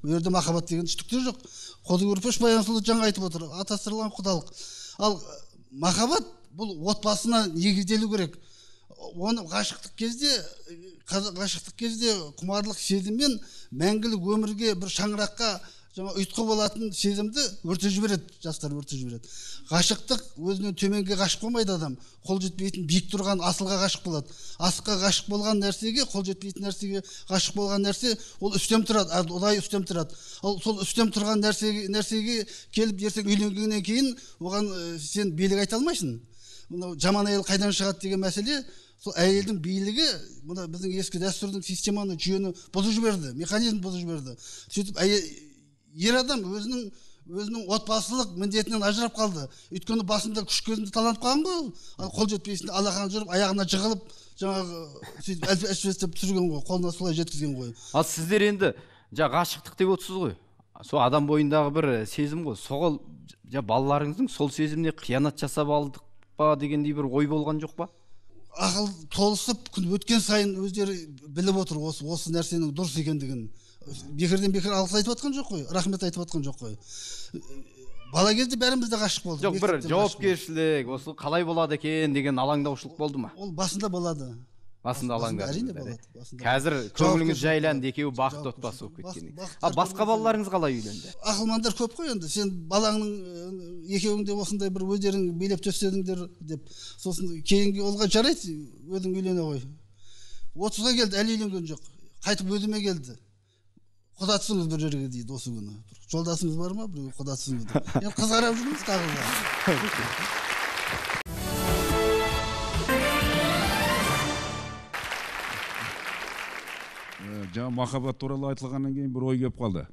ол жерде махаббат деген түктер жоқ. Қолы көрпеш баян сұлу жаңа айтып отыр, атастырылған құдалық. Ал махаббат бұл отбасына негізделу керек. Оны ғашықтық кезде, ғашықтық кезде құмарлық сезіммен мәңгілік өмірге бір шаңыраққа жаңа ұйытқы болатын сезімді өртеп жібереді, жастар өртеп жібереді. Ғашықтық өзінен төменге ғашық болмайды адам. Қол жетпейтін биік тұрған асылға ғашық болады. Асыққа ғашық болған нәрсеге, қол жетпейтін нәрсеге ғашық болған нәрсе ол үстем тұрады, ұдайы үстем тұрады. Ал сол үстем тұрған нәрсеге, нәрсеге келіп ертең үйленгеннен кейін оған сен билік айта алмайсың. Мынау жаман әйел қайдан шығады деген мәселе, сол әйелдің билігі мына біздің ескі дәстүрдің системаны, жүйені бұзып жіберді, механизм бұзып жіберді. Сөйтіп әйел ер адам өзінің өзінің отбасылық міндетінен ажырап қалды. Өйткені басында күш көзінде таланып қалған ғой. Ал қол жетпейсінде алақан жүріп, аяғына жығылып, жаңағы сөйтіп әлпештеп түсірген ғой, қолына солай жеткізген ғой. Ал сіздер енді жа ғашықтық деп отырсыз ғой. Сол адам бойындағы бір сезім ғой. Соғыл жа балаларыңыздың сол сезіміне қиянат жасап алдық па дегендей бір ой болған жоқ па? Ақыл толысып, күн өткен сайын өздері біліп отыр осы осы нәрсенің дұрыс екендігін. Бекерден бекер алғыс айтып отқан жоқ қой, рахмет айтып отқан жоқ қой. Бала кезде бәріміз де ғашық болдық. Жоқ, бір жауапкершілік, осы қалай болады екен деген алаңдаушылық болды ма? Ол басында болады. Басында алаңдады. Әрине болады. Қазір көңіліңіз жайланды, екеуі бақытты отбасы болып кеткен. Ал басқа балаларыңыз қалай үйленді? Ақылмандар көп қой енді. Сен балаңның екеуің де осындай бір өздерің билеп төстедіңдер деп, сосын кейінгі олға жарайды, өзің үйлене ғой. отызға келді, әлі үйленген жоқ. Қайтып өзіме келді. Құдатсыңыз бір жерге дейді осы күні. Жолдасыңыз бар ма? Бір құдатсыңыз дейді. Енді қызарап жүрміз тағы. Жаңа махаббат туралы айтылғаннан кейін бір ой келіп қалды.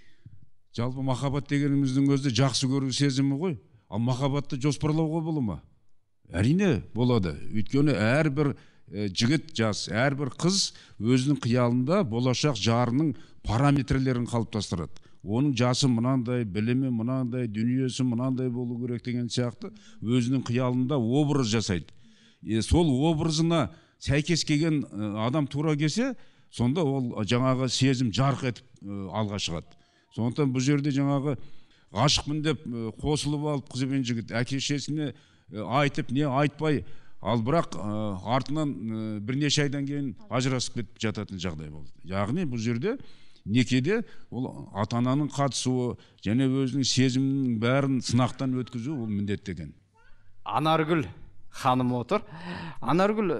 Жалпы махаббат дегеніміздің өзі жақсы көру сезімі ғой. Ал махаббатты жоспарлауға бола ма? Әрине болады. Өйткені әрбір жігіт жас, әрбір қыз өзінің қиялында болашақ жарының параметрлерін қалыптастырады. Оның жасы мынандай, білімі мынандай, дүниесі мынандай болу керек деген сияқты өзінің қиялында образ жасайды. E, сол образына сәйкес келген адам тура келсе, сонда ол жаңағы сезім жарқ етіп алға шығады. Сондықтан бұл жерде жаңағы ғашықпын деп қосылып алып қыз бен жігіт әке-шешесіне айтып не айтпай, ал бірақ артынан бірнеше айдан кейін ажырасып кетіп жататын жағдай болды. Яғни бұл жерде некеде ол ата-ананың қатысуы және өзінің сезімінің бәрін сынақтан өткізу ол міндеттеген. Анаргүл ханым отыр. Анаргүл,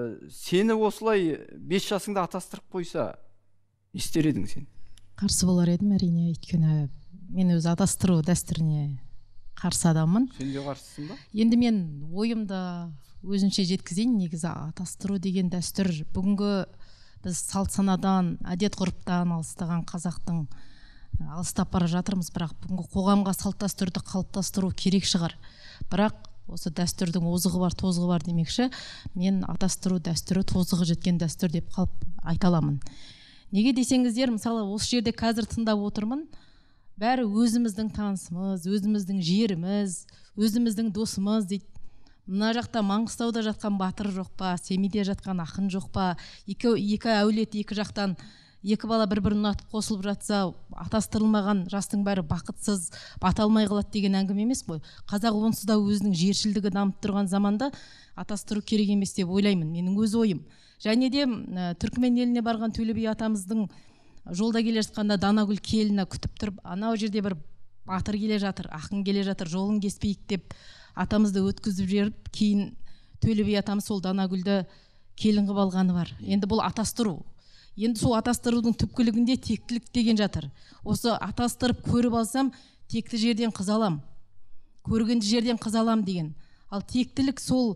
сені осылай бес жасыңда атастырып қойса, не істер едің сен? Қарсы болар едім, әрине, өйткені мен өз атастыру дәстүріне қарсы адаммын. Сен де қарсысың ба? Енді мен ойымды өзімше жеткізейін. Негізі атастыру деген дәстүр бүгінгі біз салт санадан, әдет ғұрыптан алыстаған қазақтың алыстап бара жатырмыз, бірақ бүгінгі қоғамға салт дәстүрді қалыптастыру керек шығар. Бірақ осы дәстүрдің озығы бар, тозығы бар демекші, мен атастыру дәстүрі тозығы жеткен дәстүр деп қалып айта аламын. Неге десеңіздер, мысалы осы жерде қазір тыңдап отырмын, бәрі өзіміздің танысымыз, өзіміздің жеріміз, өзіміздің досымыз дейді. Мына жақта Маңғыстауда жатқан батыр жоқ па, Семейде жатқан ақын жоқ па, екі, екі әулет екі жақтан екі бала бір-бірін ұнатып қосылып жатса, атастырылмаған жастың бәрі бақытсыз, бата алмай қалады деген әңгіме емес қой. Қазақ онсыз да өзінің жершілдігі дамып тұрған заманда атастыру керек емес деп ойлаймын, менің өз ойым. Және де Түркімен еліне барған Төле би атамыздың жолда келе жатқанда Данагүл келіні күтіп тұрып, анау жерде бір батыр келе жатыр, ақын келе жатыр, жолын кеспейік деп атамызды өткізіп жіберіп, кейін Төле би атамыз сол Данагүлді келін қылып алғаны бар. Енді бұл атастыру. Енді сол атастырудың түпкілігінде тектілік деген жатыр. Осы атастырып көріп алсам, текті жерден қыз алам, көргенді жерден қыз алам деген. Ал тектілік сол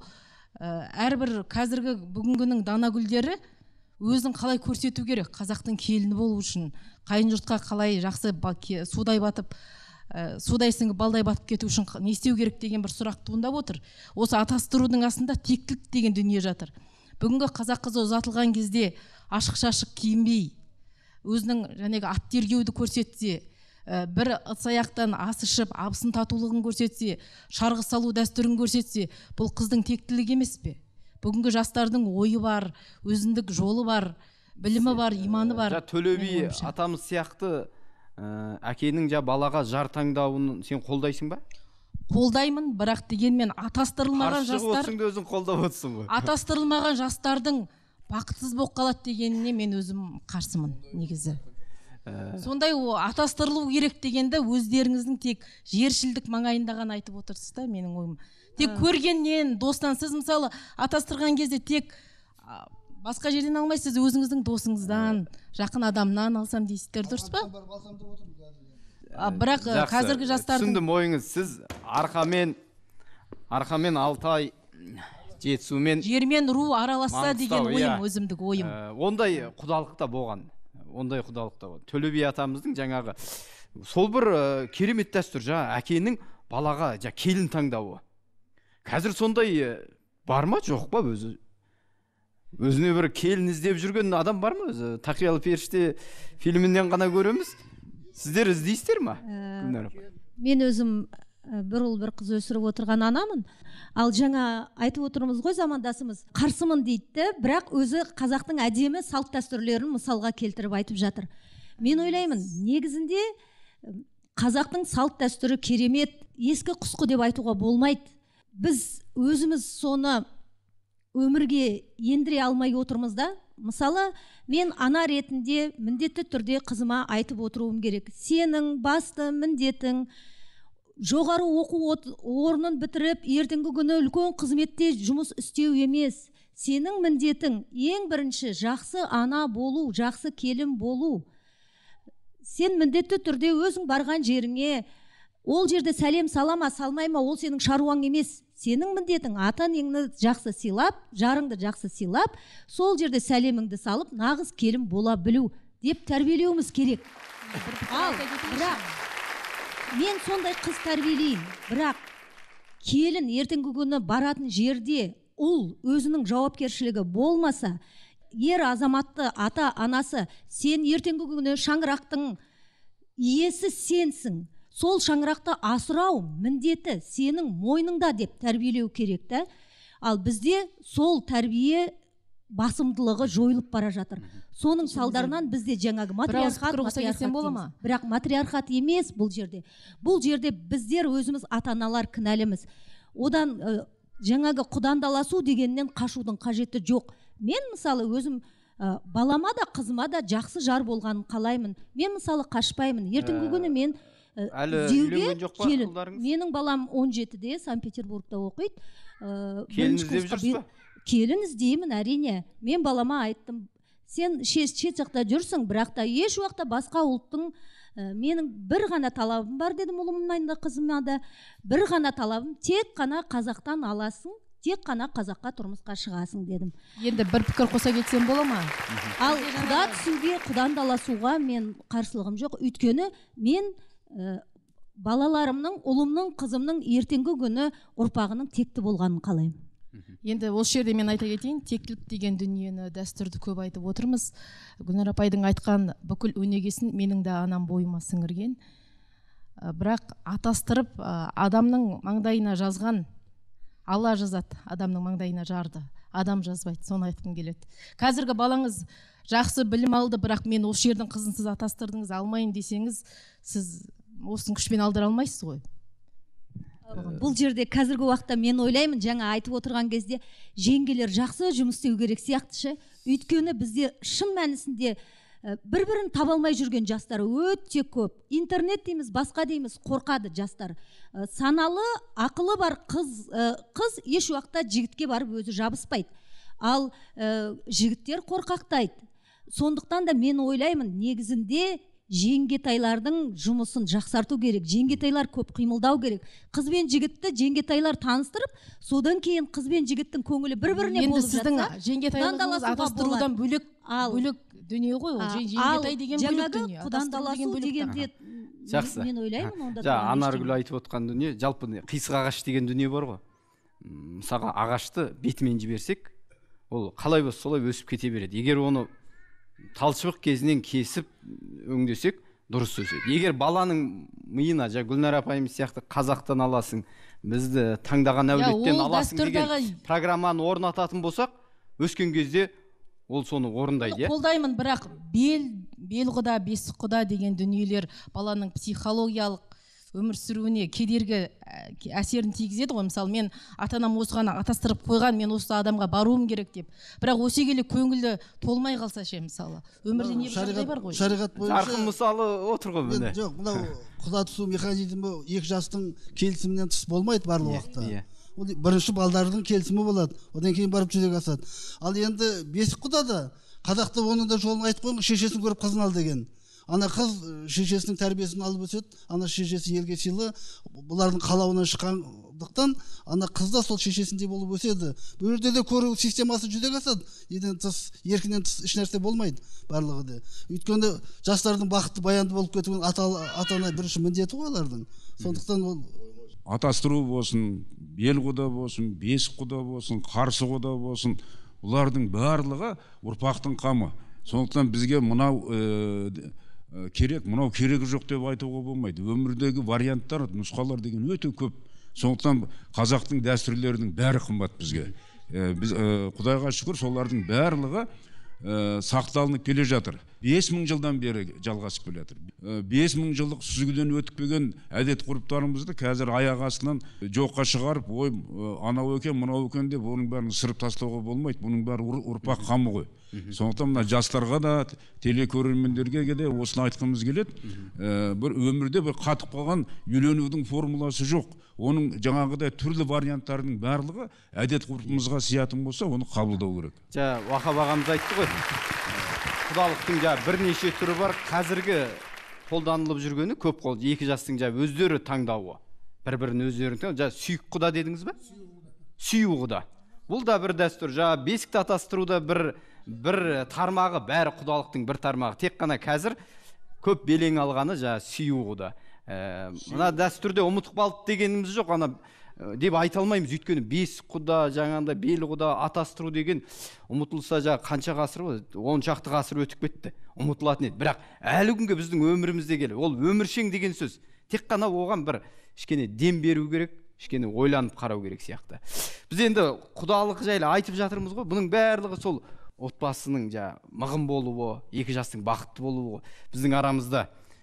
әрбір қазіргі бүгінгінің Данагүлдері өзін қалай көрсету керек, қазақтың келіні болу үшін, қайын жұртқа қалай жақсы судай батып, судай сіңіп балдай батып кету үшін не істеу керек деген бір сұрақ туындап отыр. Осы атастырудың астында тектілік деген дүние жатыр. Бүгінгі қазақ қызы ұзатылған кезде ашық-шашық киінбей, өзінің жәнегі ат тергеуді көрсетсе, бір ыдыс-аяқтан ас ішіп, абысын татулығын көрсетсе, шарғы салу дәстүрін көрсетсе, бұл қыздың тектілігі емес пе? Бүгінгі жастардың ойы бар, өзіндік жолы бар, білімі бар, иманы бар. Төле би атамыз сияқты ә, әкенің жа балаға жар таңдауын сен қолдайсың ба? Қолдаймын, бірақ дегенмен атастырылмаған Қарсы жастар болсың да өзің қолдап отырсың ғой. Атастырылмаған жастардың бақытсыз болып қалады дегеніне мен өзім қарсымын негізі. Сондай о атастырылу керек дегенде өздеріңіздің тек жершілдік маңайында ғана айтып отырсыз да, менің ойым. Тек көргеннен, достан, сіз мысалы атастырған кезде тек басқа жерден алмайсыз, өзіңіздің досыңыздан, жақын адамнан алсам дейсіздер, дұрыс па? Бірақ қазіргі жастардың... Түсіндім ойыңыз, сіз арқамен, арқамен Алтай, Жетісумен... Жермен ру араласса деген ойым, өзімдік ойым. Ондай құдалықта болған, ондай құдалықта болған. Төле би атамыздың жаңағы, сол бір керемет дәстүр, жаңа әкенің балаға келін таңдауы. Қазір сондай бар ма, жоқ па өзі? Өзіне бір келін іздеп жүрген адам бар ма өзі? Тақиялы періште фильмінен ғана көреміз. Сіздер іздейсіздер ма? Мен өзім бір ұл бір қыз өсіріп отырған анамын. Ал жаңа айтып отырмыз ғой, замандасымыз қарсымын дейді, бірақ өзі қазақтың әдемі салт дәстүрлерін мысалға келтіріп айтып жатыр. Мен ойлаймын, негізінде қазақтың салт дәстүрі керемет, ескі құсқы деп айтуға болмайды. Біз өзіміз соны өмірге ендіре алмай отырмыз да. Мысалы, мен ана ретінде міндетті түрде қызыма айтып отыруым керек. Сенің басты міндетің жоғары оқу орнын бітіріп, ертеңгі күні үлкен қызметте жұмыс істеу емес. Сенің міндетің ең бірінші жақсы ана болу, жақсы келін болу. Сен міндетті түрде өзің барған жеріңе, ол жерде сәлем салама, салмайма, ол сенің шаруаң емес. Сенің міндетің ата-анаңды жақсы сыйлап, жарыңды жақсы сыйлап, сол жерде сәлеміңді салып, нағыз келін бола білу деп тәрбиелеуіміз керек. Ал, бірақ мен сондай қыз тәрбиелеймін, бірақ келін ертеңгі күні баратын жерде ұл өзінің жауапкершілігі болмаса, ер азаматты ата-анасы, сен ертеңгі күні шаңырақтың иесі сенсің. Сол шаңырақты асырау міндеті сенің мойныңда деп тәрбиелеу керек та. Ал бізде сол тәрбие басымдылығы жойылып бара жатыр. Соның салдарынан бізде жаңағы матриархат, матриархат бірақ матриархат емес бұл жерде. Бұл жерде біздер өзіміз ата-аналар кінәліміз. Одан жаңағы құдандаласу дегеннен қашудың қажеті жоқ. Мен мысалы өзім балама да қызыма да жақсы жар болғанын қалаймын. Мен мысалы қашпаймын. Ертеңгі күні мен әлі үйленген жоқ па ұлдарыңыз? Менің балам он жетіде Санкт-Петербургта оқиды. Келін іздеп жүрсіз ба? Келін іздеймін, әрине. Мен балама айттым, сен шет жақта жүрсің, бірақ та еш уақытта басқа ұлттың менің бір ғана талабым бар дедім ұлымнан да қызыма да. Бір ғана талабым, тек қана қазақтан аласың, тек қана қазаққа тұрмысқа шығасың дедім. Енді бір пікір қоса кетсем бола ма? Ал құда түсуге, құдандаласуға мен қарсылығым жоқ. Өйткені мен балаларымның, ұлымның, қызымның ертеңгі күні ұрпағының текті болғанын қалаймын. Енді осы жерде мен айта кетейін, тектілік деген дүниені, дәстүрді көп айтып отырмыз. Гүлнар апайдың айтқан бүкіл өнегесін менің де анам бойыма сіңірген. Бірақ атастырып, адамның маңдайына жазған, Алла жазады, адамның маңдайына жарды. Адам жазбайды, соны айтқым келеді. Қазіргі балаңыз жақсы білім алды, бірақ мен осы жердің қызын сіз атастырдыңыз, алмайын десеңіз, сіз осының күшпен алдыра алмайсыз ғой. Бұл жерде қазіргі уақытта мен ойлаймын, жаңа айтып отырған кезде жеңгелер жақсы жұмыс істеу керек сияқтышы. Өйткені бізде шын мәнісінде бір-бірін таба алмай жүрген жастар өте көп. Интернет дейміз, басқа дейміз, қорқады жастар. Саналы, ақылы бар қыз, қыз еш уақытта жігітке барып өзі жабыспайды. Ал жігіттер қорқақтайды. Сондықтан да мен ойлаймын, негізінде жеңгетайлардың жұмысын жақсарту керек. Жеңгетайлар көп қимылдау керек. Қыз бен жігітті жеңгетайлар таныстырып, содан кейін қыз бен жігіттің көңілі бір-біріне болып жатса, енді сіздің жеңгетайлығыңыз атастырудан бөлек бөлек дүние ғой ол. Жеңгетай деген бөлек дүние. Құдандаласу дегенде жақсы. Мен ойлаймын онда. Жа Анаргүл айтып отқан дүние, жалпы қисық ағаш деген дүние бар ғой. Мысалға ағашты бетімен жіберсек, ол қалай болса солай өсіп кете береді. Егер оны талшыбық кезінен кесіп өңдесек, дұрыс өседі. Егер баланың миына, жа Гүлнар апайымыз сияқты қазақтан аласың, бізді таңдаған әулеттен аласың деген программаны орнататын болсақ, өскен кезде ол соны орындайды, иә? Қолдаймын, бірақ бел бел құда, бесік құда деген дүниелер баланың психологиялық өмір сүруіне кедергі әсерін тигізеді ғой. Мысалы, мен ата-анам осыған атастырып қойған, мен осы адамға баруым керек деп. Бірақ өсе келе көңілі толмай қалса ше, мысалы. Өмірде не бір жағдай бар ғой. Шариғат бойынша жарқын мысалы отыр ғой міне. Жоқ, мынау құда түсу механизмі екі жастың келісімінен тыс болмайды барлық уақытта. Ол бірінші балдардың келісімі болады, одан кейін барып жүзеге асады. Ал енді бесік құдада қазақта оның да жолын айтып қойған, шешесін көріп қызын ал деген. Ана қыз шешесінің тәрбиесін алып өседі, ана шешесі елге сыйлы, бұлардың қалауынан шыққандықтан ана қыз да сол шешесіндей болып өседі. Бұл жерде де көру системасы жүзеге асады. Еден тыс, еркінен тыс еш нәрсе болмайды барлығы да. Өйткені жастардың бақытты баянды болып кетуін ата-ана бірінші міндеті ғой олардың. Сондықтан ол атастыру болсын, бел құда болсын, бесік құда болсын, қарсы құда болсын, бұлардың барлығы ұрпақтың қамы. Сондықтан бізге мынау керек, мынау керегі жоқ деп айтуға болмайды. Өмірдегі варианттар, нұсқалар деген өте көп. Сондықтан қазақтың дәстүрлерінің бәрі қымбат бізге. Біз Құдайға шүкір, солардың барлығы сақталынып келе жатыр. бес мың жылдан бері жалғасып келе жатыр. бес мың жылдық сүзгіден өтіп келген әдет ғұрыптарымызды қазір аяқ астынан жоққа шығарып, ой, анау екен, мынау екен деп оның бәрін сырып тастауға болмайды. Бұның бәрі ұрпақ қамы ғой. Сондықтан мына жастарға да, телекөрермендерге де осыны айтқымыз келеді. Бір өмірде бір қатып қалған үйленудің формуласы жоқ. Оның жаңағыдай түрлі варианттарының барлығы әдет ғұрпымызға сиятын болса, оны қабылдау керек. Жа, Уахап ағамыз айтты ғой. Құдалықтың жа бірнеше түрі бар. Қазіргі қолданылып жүргені көп қол. Екі жастың жа өздері таңдауы. Бір-бірін өздерінің таңдауы. Жа, сүйік құда дедіңіз бе? Сүйік құда. Бұл да бір дәстүр. Жа, бесікті атастыруда бір бір тармағы, бәрі құдалықтың бір тармағы. Тек қана қазір көп белең алғаны жа сүйүү құда. Мына дәстүрде ұмытып қалды дегеніміз жоқ, ана деп айта алмаймыз. Өйткені бес құда, жаңағында бел құда атастыру деген ұмытылса жа қанша ғасыр ғой, он шақты ғасыр өтіп кетті. Ұмытылатын еді. Бірақ әлі күнге біздің өмірімізде келіп, ол өміршең деген сөз. Тек қана оған бір кішкене дем беру керек, кішкене ойланып қарау керек сияқты. Біз енді құдалық жайлы айтып жатырмыз ғой. Бұның барлығы сол отбасының жа мығым болуы, екі жастың бақытты болуы. Біздің арамызда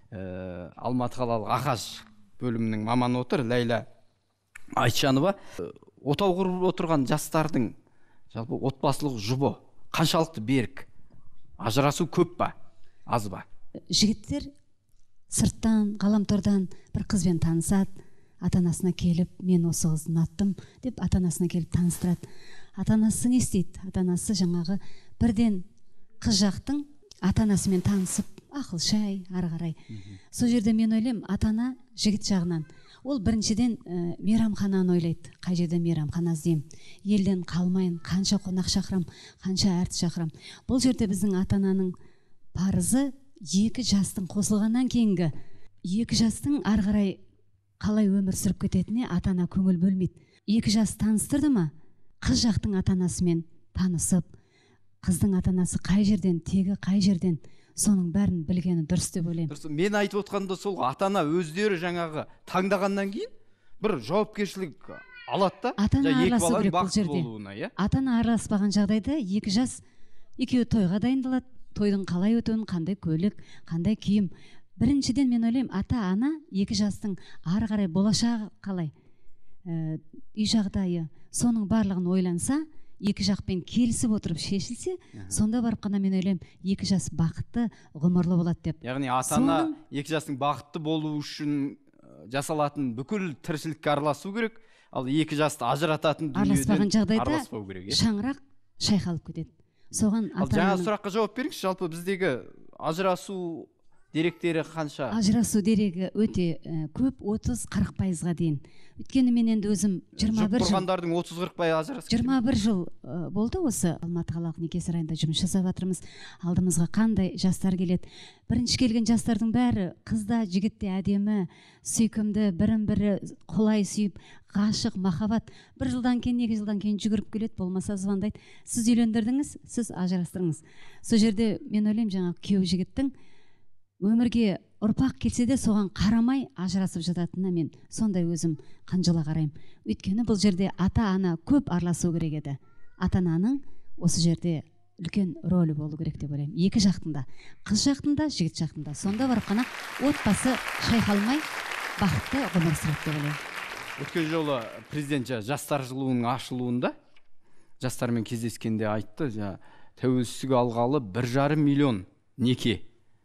Алматы қалалық Ақаш бөлімінің маманы отыр, Ләйла Айтжанова. Отау құрып отырған жастардың жалпы отбасылық жұбы қаншалықты берік? Ажырасу көп па, аз ба? Жігіттер сырттан, ғаламтордан бір қызбен танысады, ата-анасына келіп, мен осы қызды ұнаттым деп ата-анасына келіп таныстырады. Ата-анасы не істейді? Ата-анасы жаңағы бірден қыз жақтың ата-анасымен танысып, ақыл шай, ары қарай. Сол жерде мен ойлаймын, ата-ана жігіт жағынан ол біріншіден мейрамхананы ойлайды. Қай жерде мейрамхана іздеймін, елден қалмайын, қанша қонақ шақырам, қанша әртіс шақырам. Бұл жерде біздің ата-ананың парызы екі жастың қосылғаннан кейінгі екі жастың ары қарай қалай өмір сүріп кететініне ата-ана көңіл бөлмейді. Екі жас таныстырды ма, қыз жақтың ата-анасымен танысып, қыздың ата-анасы қай жерден, тегі қай жерден, соның бәрін білгені дұрыс деп ойлаймын. Мен айтып отқанда сол ата-ана өздері жаңағы таңдағаннан кейін бір жауапкершілік алады да. Ата-ана араласу керек бұл жерде. Ата-ана араласпаған жағдайда екі жас екеуі тойға дайындалады. Тойдың қалай өтуін, қандай көлік, қандай киім. Біріншіден мен ойлаймын, ата-ана екі жастың ары қарай болашағы қалай, үй жағдайы, соның барлығын ойланса, екі жақпен келісіп отырып шешілсе, сонда барып қана мен ойлаймын, екі жас бақытты, ғұмырлы болады деп. Яғни ата-ана екі жастың бақытты болу үшін жасалатын бүкіл тіршілікке араласу керек, ал екі жасты ажырататын дүниеден араласпау керек. Шаңырақ шайқалып кетеді. Соған ата-ананың... Ал жаңа сұраққа жауап беріңізші, жалпы біздегі ажырасу деректері қанша? Ажырасу дерегі өте көп, отыз қырық пайызға дейін. Өйткені мен енді өзім жиырма бір жыл... Жұп тұрғандардың отыз қырық пайызы ажырасып кетті. жиырма бір жыл болды осы Алматы қалалық неке сарайында жұмыс жасап жатырмыз. Алдымызға қандай жастар келеді. Бірінші келген жастардың бәрі қызда, жігітте әдемі, сүйкімді, бірін-бірі құлай сүйіп, ғашық, махаббат. Бір жылдан кейін, екі жылдан кейін жүгіріп келеді, болмаса звондайды. Сіз үйлендірдіңіз, сіз ажырастырыңыз. Сол жерде мен ойлаймын, жаңағы күйеу жігіттің өмірге ұрпақ келсе де соған қарамай ажырасып жататынына мен сондай өзім қынжыла қараймын. Өйткені бұл жерде ата-ана көп араласу керек еді. Ата-ананың осы жерде үлкен рөлі болу керек деп ойлаймын. Екі жақтында, қыз жақтында, жігіт жақтында. Сонда барып қана отбасы шайқалмай бақытты ғұмыр сүреді деп ойлаймын. Өткен жолы президент жастар жылының ашылуында жастармен кездескенде айтты, тәуелсіздік алғалы бір жарым миллион неке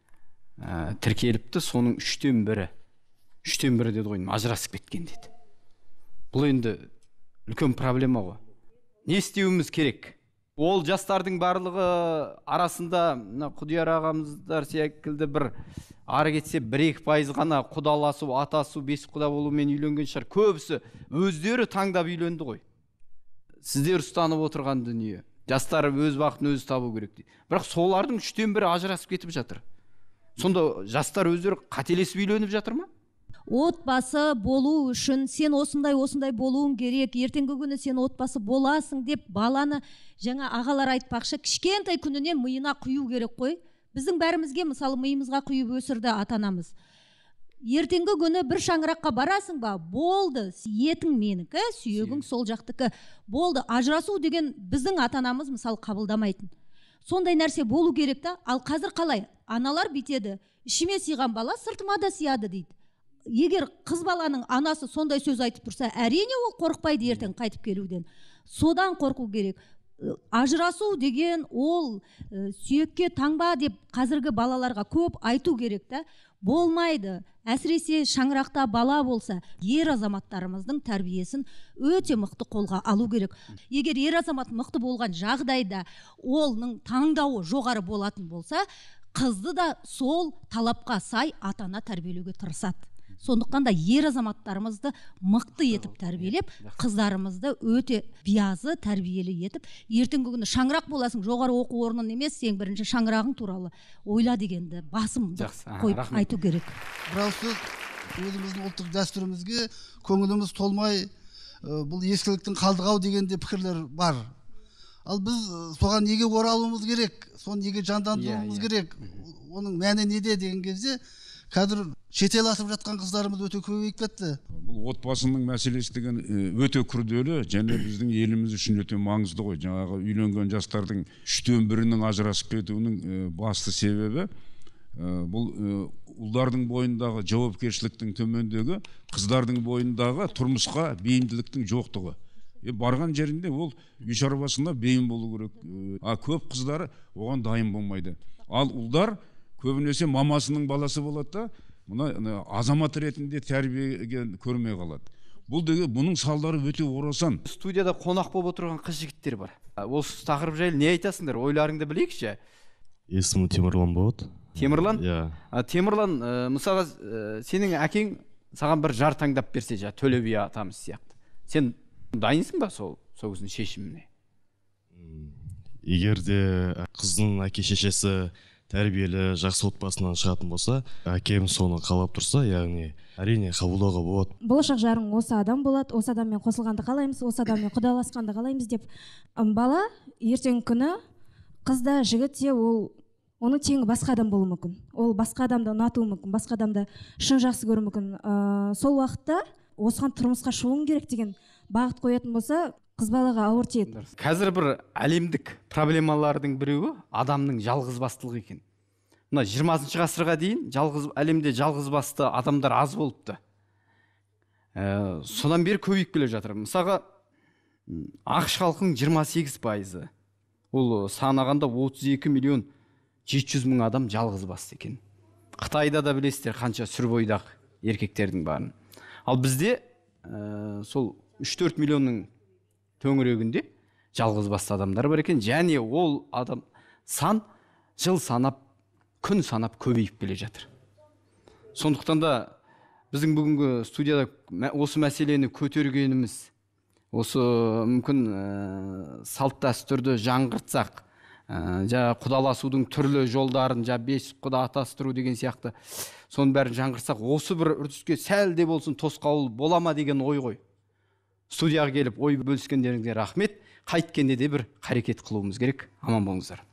ә, тіркеліпті, соның үштен бірі үштен бірі деді ғой, ажырасып кеткен деді. Бұл енді үлкен проблема ғой. Не істеуіміз керек? Ол жастардың барлығы арасында Құдияр ағамыздар секілді бір ары кетсе бір-екі пайыз ғана құдаласу, атасу, бес құда болумен үйленген шығар. Көбісі өздері таңдап үйленді ғой. Сіздер ұстанып отырған дүние. Жастар өз бақытын өзі табу керек дейді. Бірақ солардың үштен бірі ажырасып кетіп жатыр. Сонда жастар өздері қателесіп үйленіп жатыр ма? Отбасы болу үшін сен осындай осындай болуың керек, ертеңгі күні сен отбасы боласың деп баланы жаңа ағалар айтпақшы, кішкентай күнінен миына құю керек қой. Біздің бәрімізге мысалы миымызға құйып өсірді ата-анамыз. Ертеңгі күні бір шаңыраққа барасың ба, болды, етің менікі, сүйегің сол жақтікі. Болды, ажырасу деген біздің ата-анамыз мысалы қабылдамайтын. Сондай нәрсе болу керек та, ал қазір қалай? Аналар битеді, ішіме сыйған бала сыртыма да сыяды дейді. Егер қыз баланың анасы сондай сөз айтып тұрса, әрине ол қорықпайды ертең қайтып келуден. Содан қорқу керек. Ажырасу деген ол сүйекке таңба деп қазіргі балаларға көп айту керек та. Болмайды. Әсіресе шаңырақта бала болса, ер азаматтарымыздың тәрбиесін өте мықты қолға алу керек. Егер ер азамат мықты болған жағдайда олның таңдауы жоғары болатын болса, қызды да сол талапқа сай ата-ана тәрбиелеуге тырысады. Сондықтан да ер азаматтарымызды мықты етіп тәрбиелеп, қыздарымызды өте биязы тәрбиелі етіп, ертеңгі күні шаңырақ боласың, жоғары оқу орнын емес, сен бірінші шаңырағың туралы ойла дегенді басым қойып айту керек. Бірақ сөз өзіміздің ұлттық дәстүрімізге көңіліміз толмай, бұл ескіліктің қалдығау дегенде пікірлер бар. Ал біз соған неге оралуымыз керек, соны неге жандандыруымыз керек, оның мәні неде деген кезде қазір шетел асып жатқан қыздарымыз өте көбейіп кетті. Бұл отбасының мәселесі деген өте күрделі және біздің еліміз үшін өте маңызды ғой. Жаңағы үйленген жастардың үштен бірінің ажырасып кетуінің басты себебі бұл ұлдардың бойындағы жауапкершіліктің төмендігі, қыздардың бойындағы тұрмысқа бейімділіктің жоқтығы. Барған жерінде ол үй шаруасына бейім болу керек. А көп қыздары оған дайын болмайды. Ал ұлдар көбінесе мамасының баласы болады да, мына азамат ретінде тәрбиеге көрмей қалады. Бұл деген бұның салдары өте орасан. Студияда қонақ болып отырған қыз жігіттер бар. Осы тақырып жайлы не айтасыңдар? Ойларыңды білейікші. Есімі Темірлан болады. Темірлан? Иә. Темірлан, мысалға сенің әкең саған бір жар таңдап берсе, Төле би атамыз сияқты. Сен дайынсың ба сол сөздің шешіміне? Егер де қыздың әке шешесі тәрбиелі жақсы отбасынан шығатын болса, әкем соны қалап тұрса, яғни әрине қабылдауға болады. Болашақ жарың осы адам болады, осы адаммен қосылғанды қалаймыз, осы адаммен құдаласқанды қалаймыз деп. Бала ертең күні қызда жігітте ол оның теңі басқа адам болуы мүмкін. Ол басқа адамды ұнатуы мүмкін, басқа адамды шын жақсы көруі мүмкін. Сол уақытта осыған тұрмысқа шығуың керек деген бағыт қоятын болса, қыз балаға ауыр тиеді. Қазір бір әлемдік проблемалардың біреуі адамның жалғызбастылығы екен. Мына жиырмасыншы ғасырға дейін жалғыз әлемде жалғызбасты адамдар аз болыпты. Ә, содан бері көбейіп келе жатыр. Мысалға ақш халқының жиырма сегіз пайызы. Ол санағанда отыз екі миллион жеті жүз мың адам жалғызбасты екен. Қытайда да білесіздер қанша сүр бойдақ еркектердің барын. Ал бізде ә, сол үш төрт миллионның төңірегінде жалғызбасты адамдар бар екен, және ол адам сан жыл санап, күн санап көбейіп келе жатыр. Сондықтан да біздің бүгінгі студияда осы мәселені көтергеніміз, осы мүмкін ә, салт дәстүрді жаңғыртсақ, ә, жаңа құдаласудың түрлі жолдарын, жаңа бес құда атастыру деген сияқты, соның бәрін жаңғыртсақ, осы бір үрдіске сәл де болсын тосқауыл бола ма деген ой ғой. Студияға келіп ой бөліскендеріңізге рахмет. Қайткенде де бір қарекет қылуымыз керек. Аман болыңыздар.